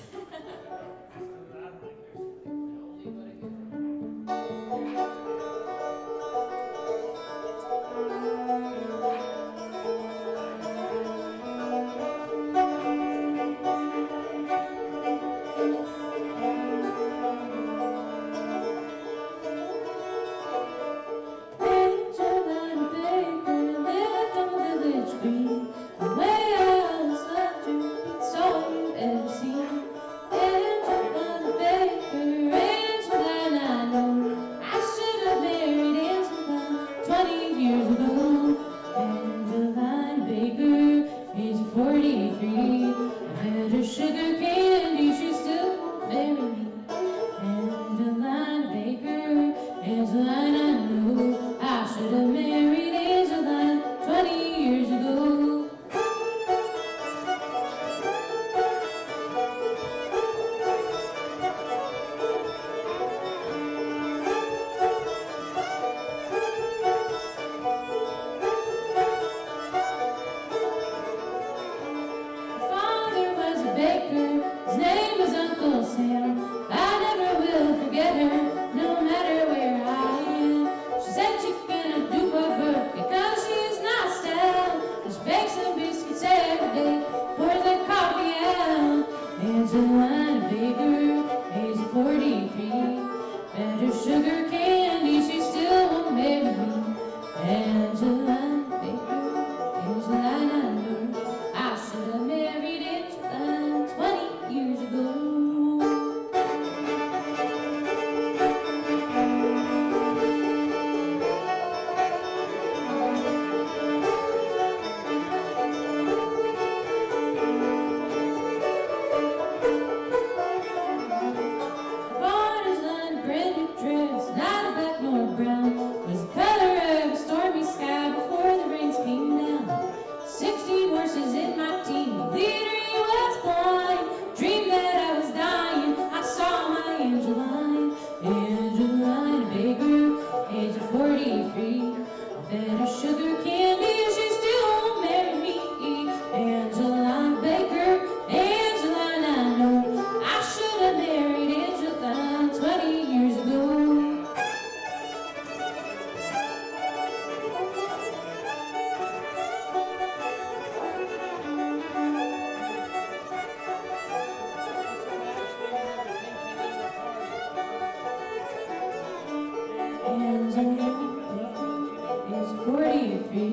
S8: Angel and a baby lived on the village green. The way I always loved you, it's all you've ever seen.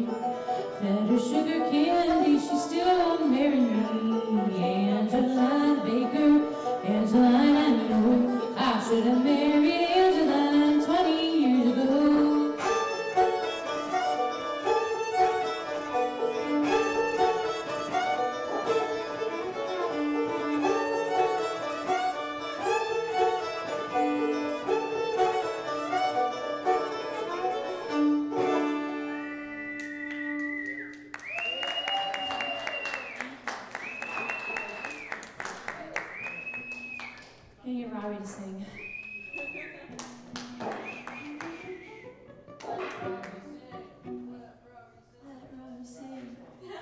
S8: Fed her sugar candy, she still won't marry me. Angeline Baker, Angeline, I know I should have married Angeline 20 years ago. Can you get Robbie to sing? Let Robbie sing.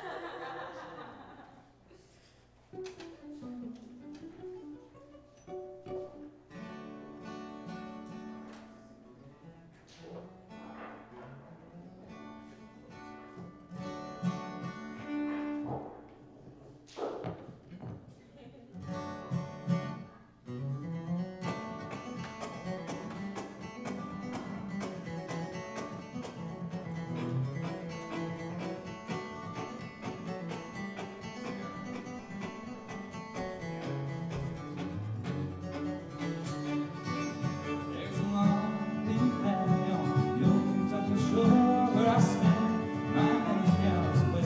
S9: There's a long lean valley on the old Kentucky shore where I spend my many hours away,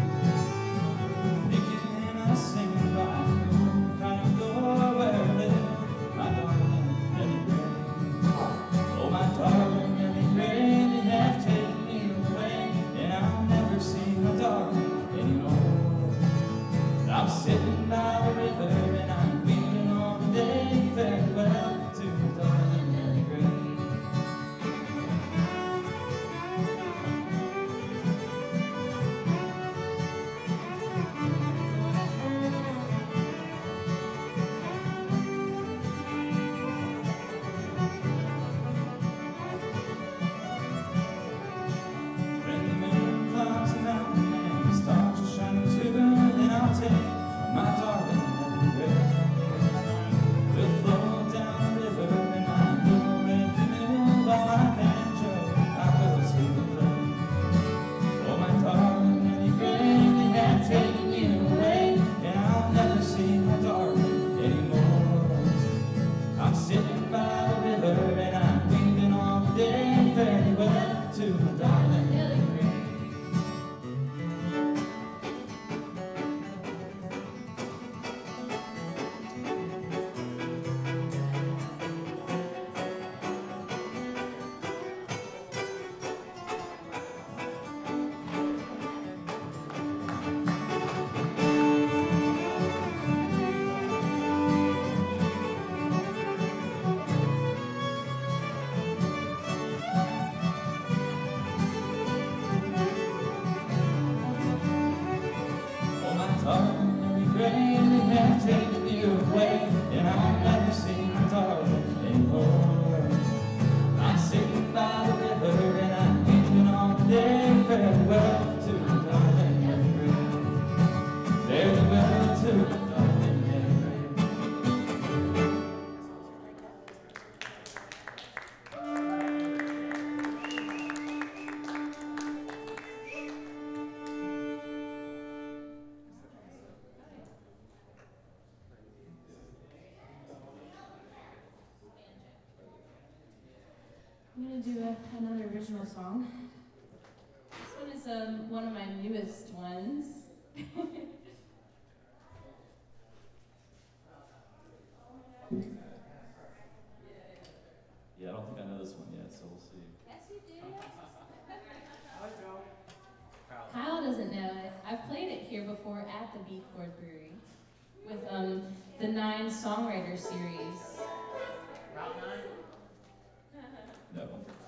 S9: thinking and singing by the old kind of door where lived my darling Nellie Gray. Oh, my darling Nellie Gray, they have taken me away, and I'll never see my darling anymore. I'm sitting by the river and I'm weeping all the day. Farewell to my darling Nellie Gray. When the moon climbs the mountain and the stars are shining too, then I'll take my darling Nellie Gray. We'll float down the river in my little red canoe by my banjo. I will sing and play. Oh, my darling Nellie Gray, they have taken you away, and I'll never see my darling anymore. I'm sitting by the river and I'm weeping all day. Farewell to my darling Nellie Gray. Oh, my darling Nellie Gray, they have taken you away, and I'll never see my darling anymore. I'm sitting by the river and I'm weeping all day. Farewell to my darling Nellie Gray. Farewell to my darling Nellie Gray.
S8: I'm gonna do another original song. This one is one of my newest ones.
S9: Yeah, I don't think I know this one yet, so we'll see.
S8: Yes, you do. Kyle doesn't know it. I've played it here before at the Chord Brewing with the 9 songwriter series.
S9: No.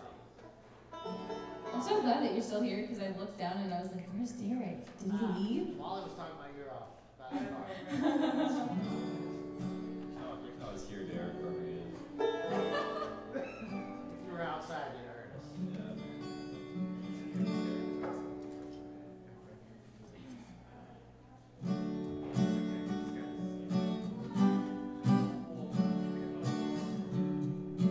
S8: I'm so glad that you're still here because I looked down and I was like, where's Derek? Did he leave?
S3: Molly was talking about your off.
S9: I was here, Derek, wherever he is.
S3: If you were outside, you heard us.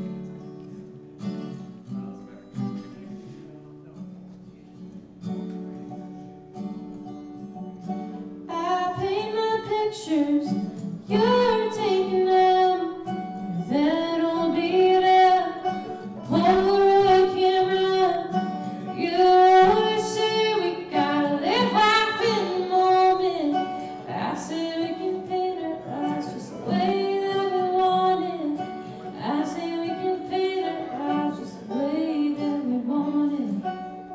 S9: Yeah.
S8: pictures you're taking of that old beat up Polaroid camera. You always say we gotta live life in the moment. I say we can paint our lives just the way that we want it. I say we can paint our lives just the way that we want it.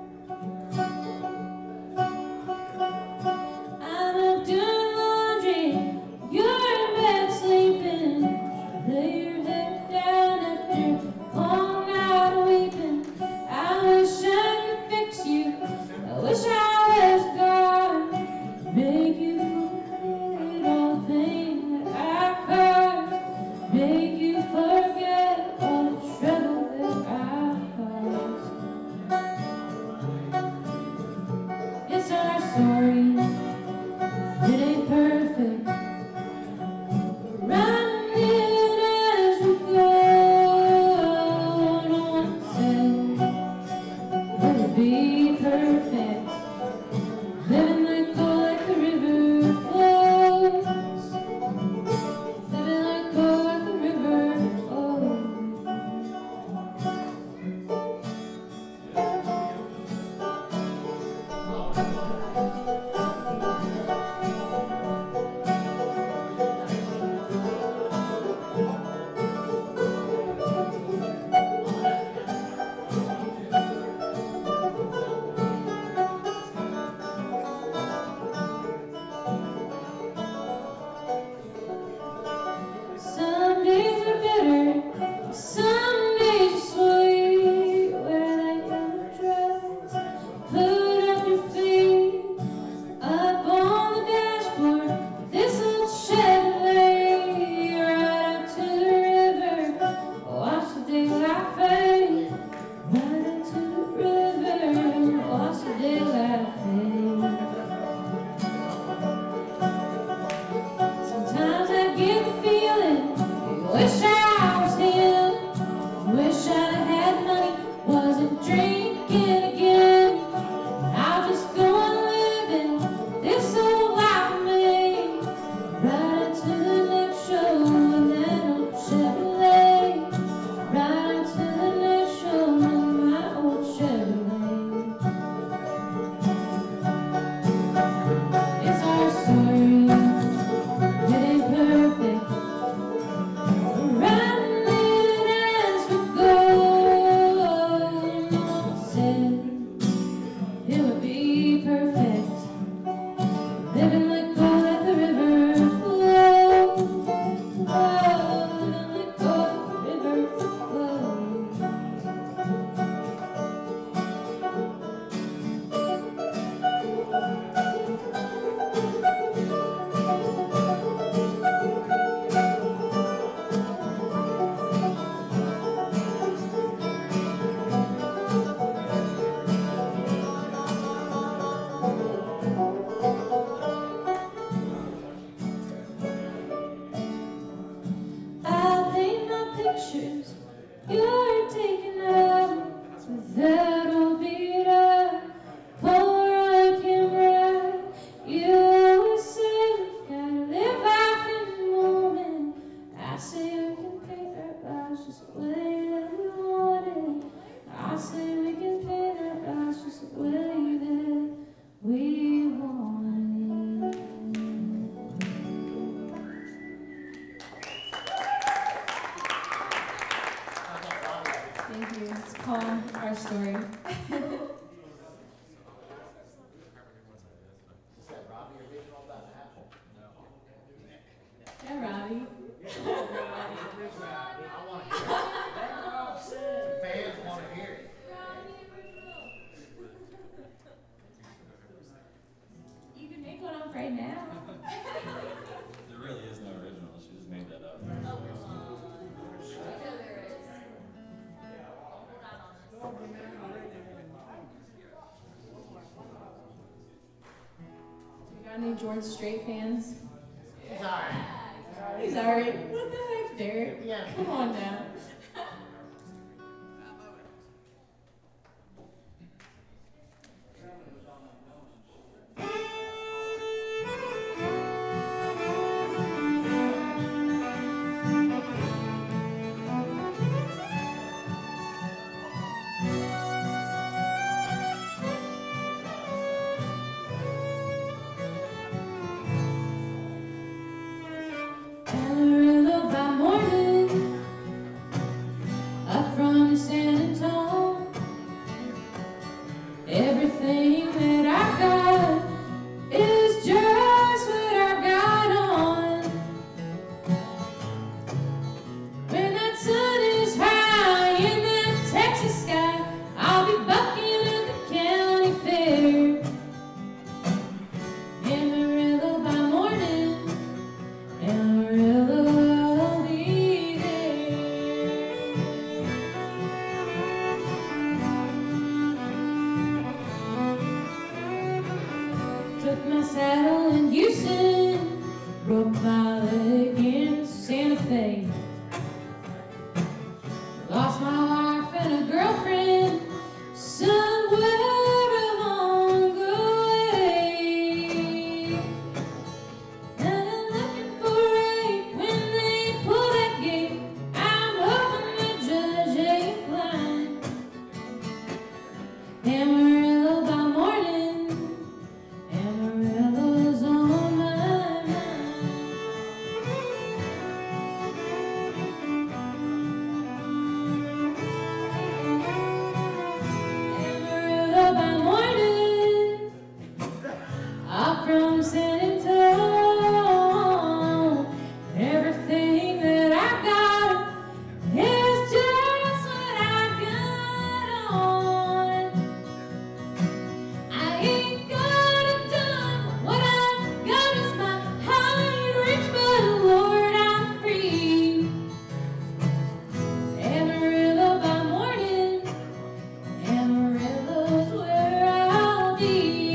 S8: I'm up doing laundry, you're in bed sleeping. Lay your head down after a long night of weeping. I wish I could fix you, I wish I was God. Make you forget all the pain that I caused. Make you forget all the trouble that I caused. It's our story, it ain't perfect. Running it as we go. No one said it would be perfect. Living like gold like the river flows. Living like gold like the river flows. Some days are bitter, some days are sweet. Wear that yellow dress, put up your feet. Up on the dashboard, this old Chevrolet. Right out to the river, watch the daylight fade. Right out to the river, watch the daylight fade. Sometimes I get the feeling, wish I was him. Wish I had money, wasn't drinking again. I'll just go on living this old life of me. Right to the next show in that old Chevrolet. Right to the next show in my old Chevrolet. It's our story, it ain't perfect. Running it as we go. No one said it would be perfect. Living like gold like the river flows. Oh, living like gold like the river flows. I'll paint my pictures you're taking of that old beat up Polaroid camera. You always say we gotta live life in the moment. I say we can paint our lives just the way that we want it. I say we can paint our lives just the way that we want it. Thank you. It's called Our Story. Yeah, Robbie.
S2: Fans want to hear it.
S8: You can make one up right now.
S9: There really is no original. She just made that up.
S8: You got any George Strait fans?
S2: He's alright.
S8: He's alright. What the heck, Derek?
S2: Yeah.
S8: Come on now. took my saddle in Houston, broke my leg in Santa Fe. Lost my wife and a girlfriend somewhere along the way. And I'm looking for rain when they pull that gate. I'm hoping the judge ain't blind. Amarillo by morning, Amarillo's on my mind. Amarillo by morning, I'm from San Antonio. Everything that I got is just what I got on. I ain't got a dime, what I've got is my hide rich, but Lord, I'm free. Amarillo by morning, Amarillo's where I'll be.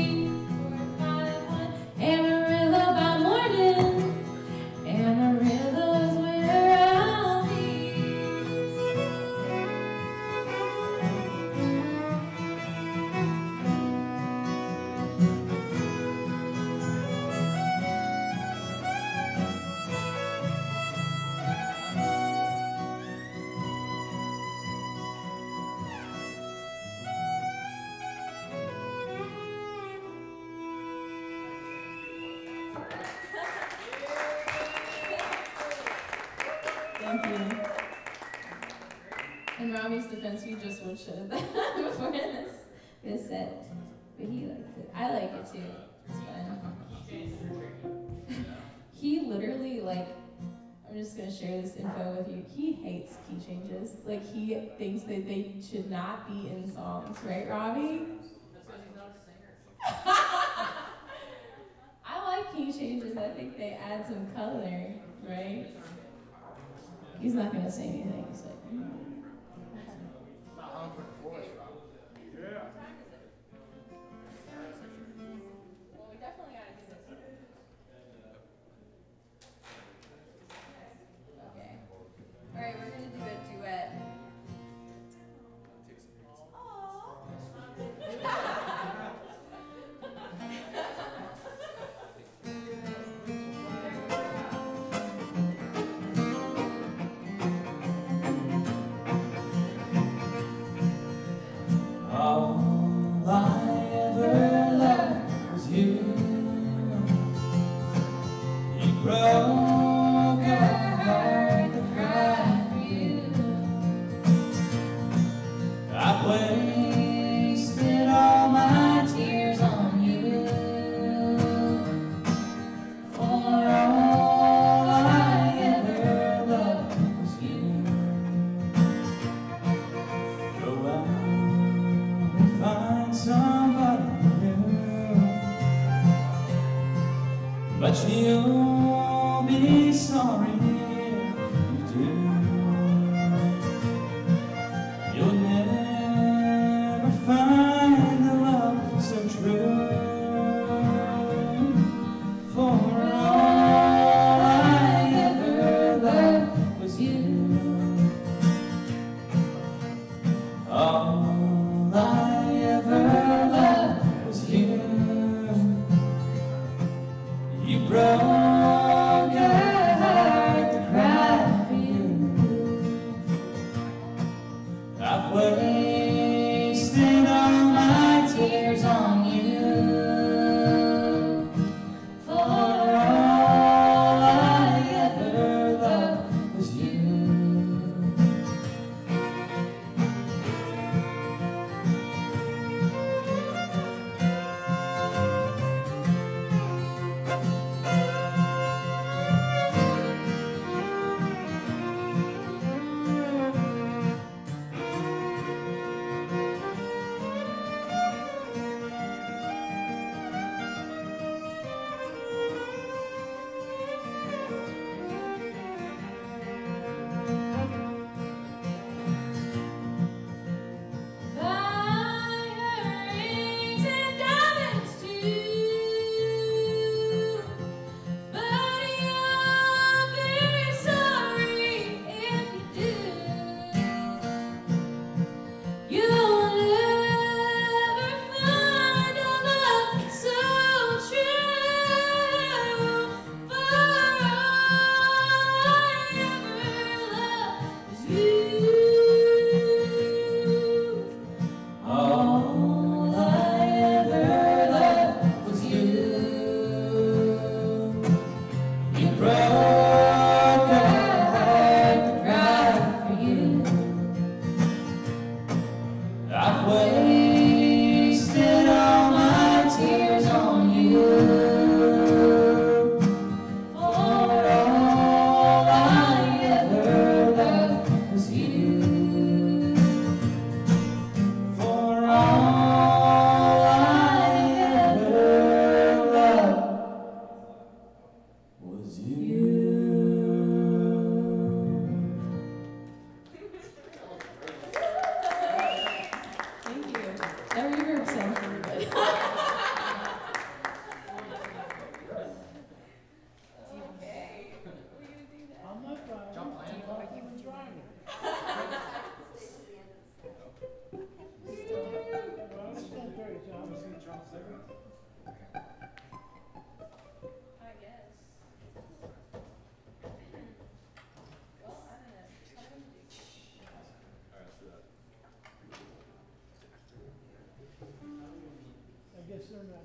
S8: 451, Amarillo by morning, Amarillo's where I'll be.
S4: Thank you. In Robbie's defense, we just watched it before this set, but he liked it. I like it too. It's fun. He literally, like, I'm just gonna share this info with you. He hates key changes. Like, he thinks that they should not be in songs, right, Robbie?
S10: That's because he's not a singer.
S4: I like key changes. I think they add some color, right? He's not gonna say anything. He's like,
S2: Not hung for the forest, Rob.
S4: well, we definitely gotta do this. Okay. All right, we're gonna do a duet.
S9: All I ever loved was you. You broke a heart that cried for you. I've wasted all my tears on you. For all I ever loved was you. Go out and find somebody new, but you'll be sorry if you do. You'll never find a love so true. For all I ever loved was you. All I ever loved was you. You broke a heart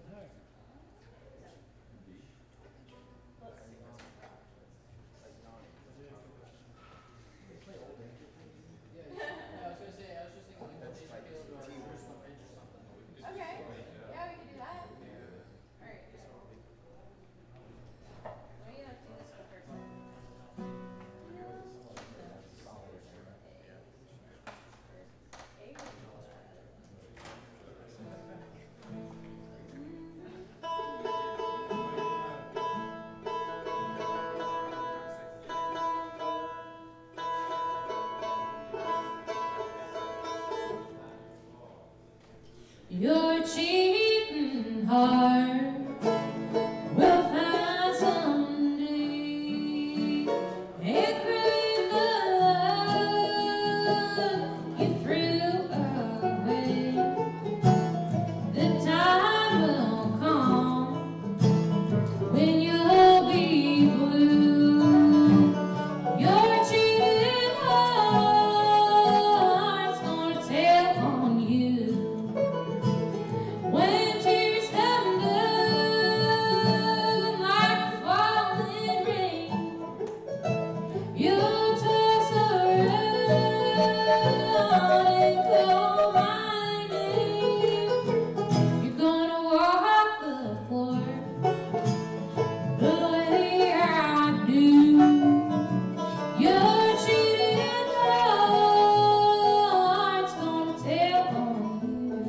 S10: Okay. Yeah, we can do that. All right. Let me do this one first.
S8: Your cheating heart will find someday and crave the love you threw away. The time will come when you'll be blue. Your cheating heart's gonna tell on you. When tears come down like falling rain, you'll toss around and call my name. You're gonna walk the floor the way I do. Your cheating heart's gonna tell on you.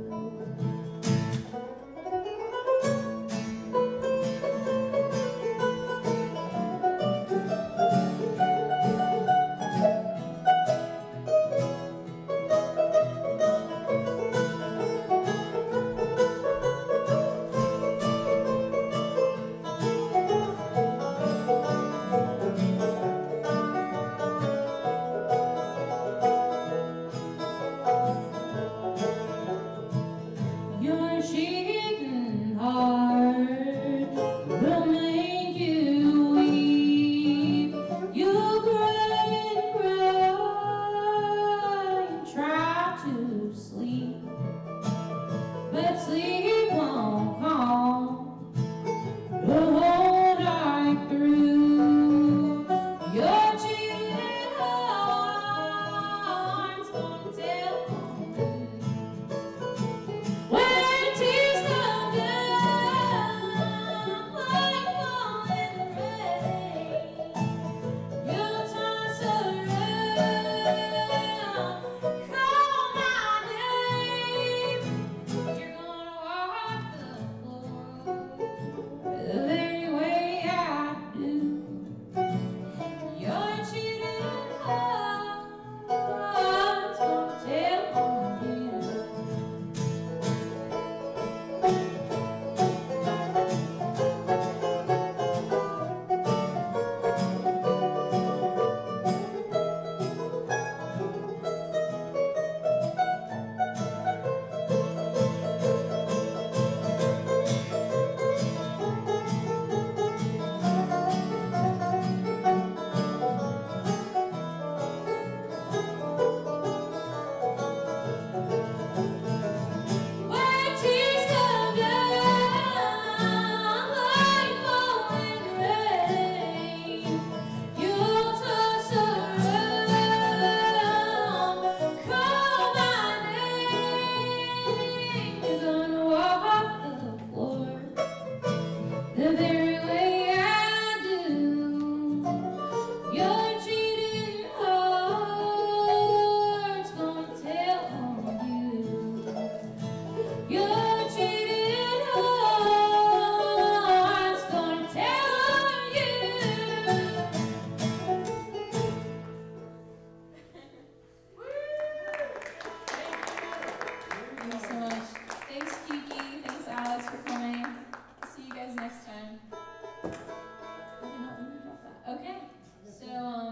S8: Your cheating heart will make you weep. You'll cry and cry and try to sleep, but sleep won't come the whole night through. Your cheating heart's gonna tell on you. When tears come down like falling rain, you'll toss around, call my name. You're gonna walk the floor the very way I do. Your cheating heart's gonna tell on you. When tears come down like falling rain, you'll toss around, call my name. You're gonna walk the floor the very way I do. Your cheating heart's gonna tell on you. Your cheating heart's gonna tell on you.
S10: Thanks so much. Thanks, Kiki. Thanks, Alex, for coming. See you guys next time. Okay, so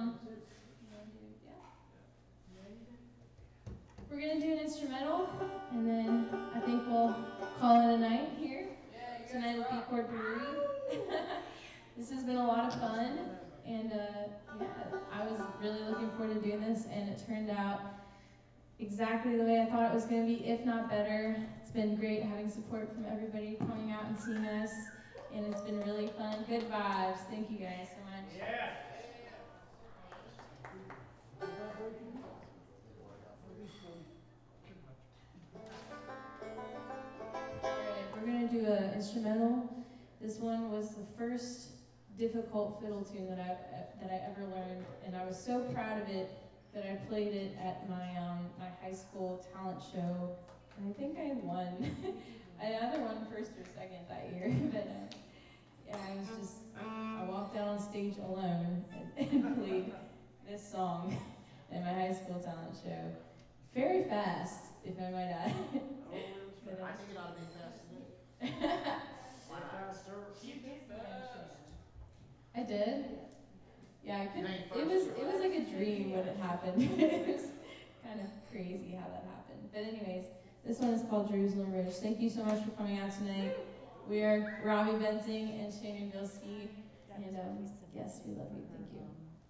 S10: we're gonna do an instrumental, and then I think we'll call it a night here tonight at the Chord Brewing. This has been a lot of fun, and I was really looking forward to doing this, and it turned out exactly the way I thought it was going to be, if not better. It's been great having support from everybody coming out and seeing us, and it's been really fun. Good vibes. Thank you guys so much.
S3: Yeah.
S10: Alright, we're gonna do an instrumental. This one was the first difficult fiddle tune that I ever learned, and I was so proud of it that I played it at my my high school talent show, and I think I won. I either won first or second that year, but yeah, I walked out on stage alone and played this song at my high school talent show. Very fast, if I might add. But,
S2: I think it ought to be faster. Faster.
S10: I did. Yeah, I could. It was like a dream when it happened. It was kind of crazy how that happened. But anyways, this one is called Jerusalem Bridge. Thank you so much for coming out tonight. We are Robbie Benzing and Shannon Bilski, and yes, we love you. Thank you.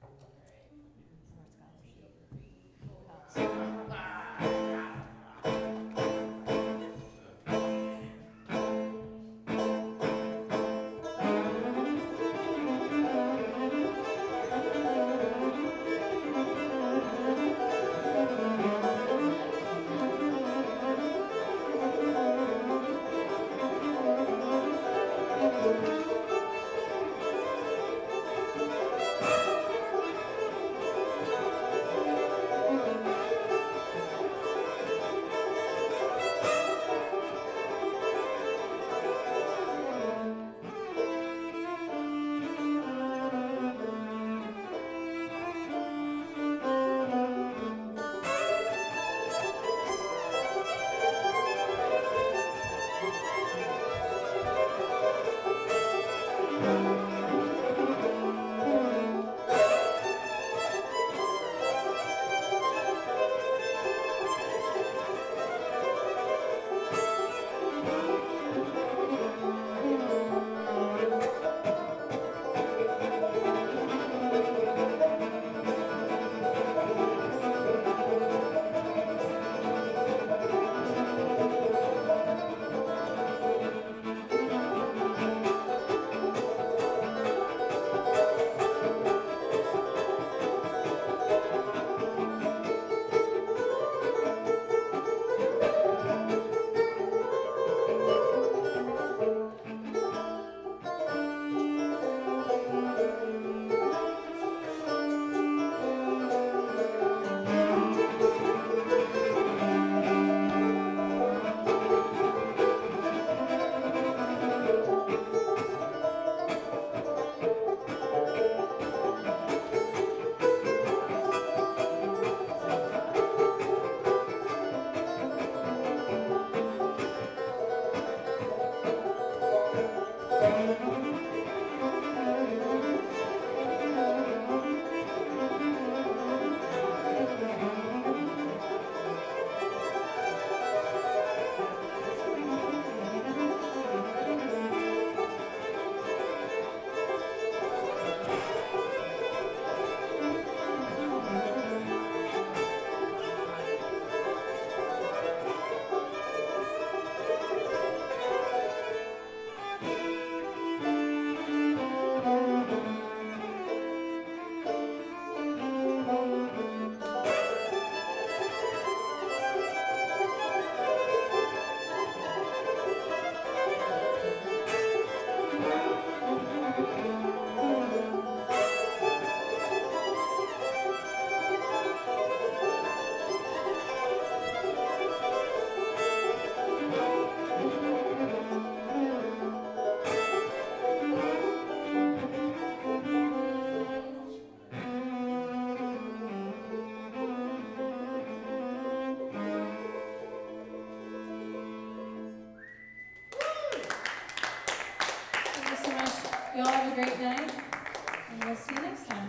S10: Y'all have a great night, and we'll see you next time.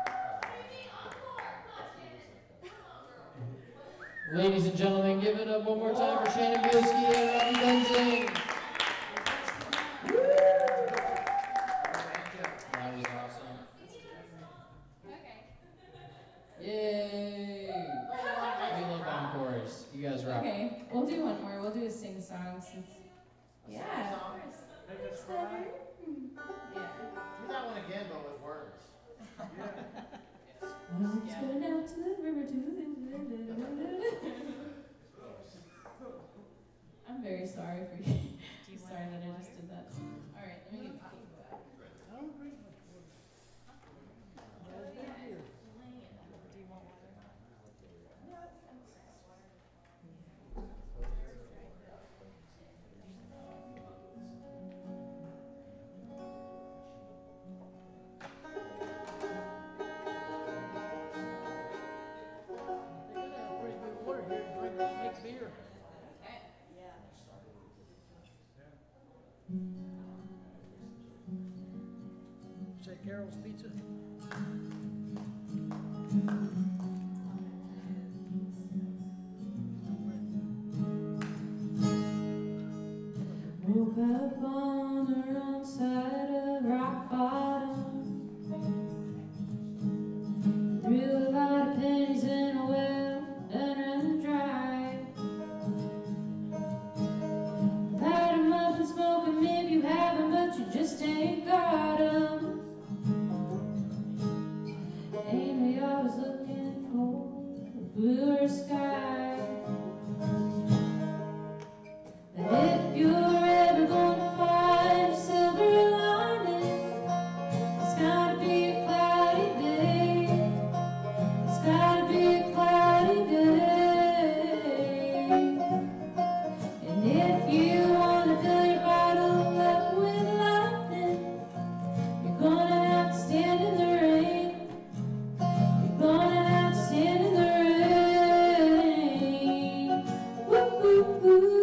S7: Ladies and gentlemen, give it up one more time for Shannon Bilski and Robbie Benzing. That was awesome.
S10: Okay.
S7: Yay! We love encores. You guys rock.
S10: Okay, we'll do one more. We'll do a sing song.
S3: Carol's Pizza.
S5: Woke up on the wrong side of rock bottom. Threw a lot of pennies in a well and run dry. Light 'em up and smoke 'em if you haven't, but you just ain't got 'em. Ain't we always looking for a bluer sky? But if you're ever gonna find a silver lining, it's gotta be a cloudy day. It's gotta be a cloudy day. And if you wanna fill your bottle up with lightning, you're gonna have to stand in the rain. You're gonna have to stand in the rain. Woo, woo, woo.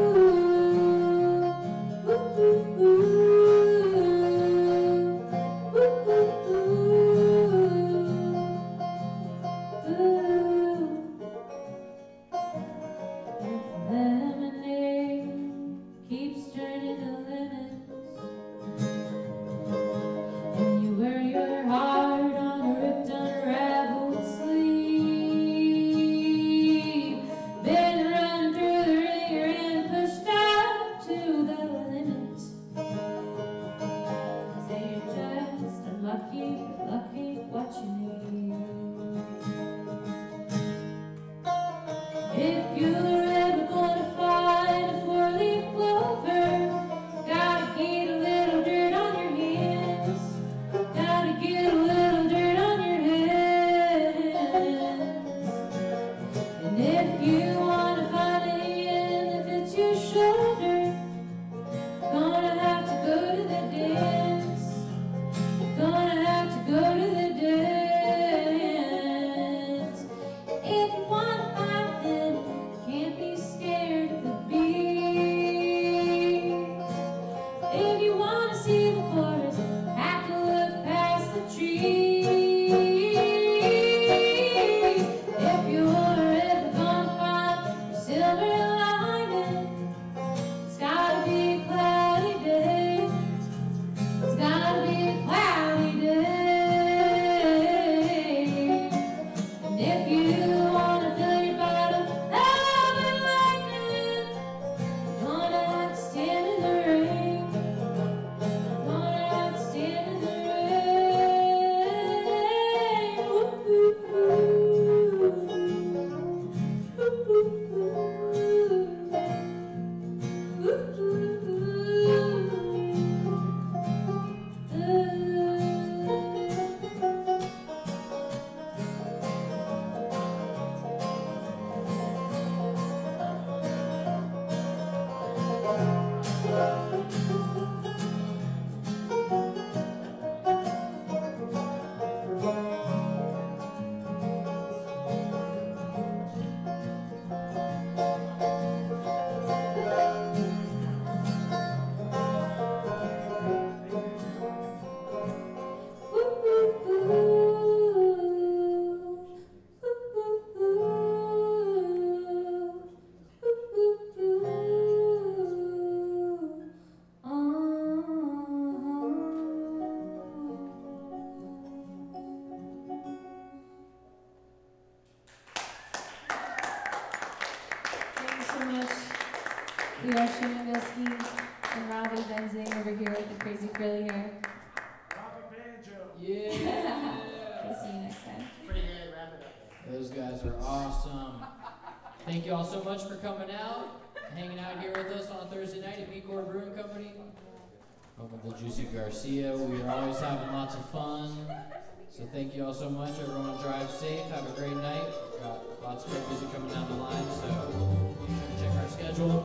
S5: Lemonade keeps turning to lemons, and you wear your heart on a ripped, unraveled sleeve. Been run through the ringer and pushed out to the limit. Say you're just unlucky, but lucky what you need. If you're ever gonna find a four-leaf clover, gotta get a little dirt on your hands. Gotta get a little dirt on your hands. And if you wanna find a hand that fits your shoulder, you're gonna have to go to the dance. You're gonna have to go to the dance. If you wanna find them, can't be scared of the beast. If you wanna see the forest, have to look past the trees. If you're ever gonna find your silver lining, it's gotta be a cloudy day. It's gotta be a cloudy day. And if you wanna fill your bottle up with lightning, you're gonna have to stand in the rain. You're gonna have to stand in the rain. Woo, woo, woo. Woo, woo, woo. Woo, woo, woo. Thanks so much. We are Shannon and Robbie Benzing over here with the crazy curly hair.
S7: Yeah.
S5: We'll see you next time.
S2: Pretty good, wrap it up.
S7: Those guys are awesome. Thank you all so much for coming out, hanging out here with us on Thursday night at Chord Brewing Company. Home of the Juicy Garcia. We are always having lots of fun. So thank you all so much. Everyone drive safe. Have a great night. Got lots of great music coming down the line. So be sure to check our schedule.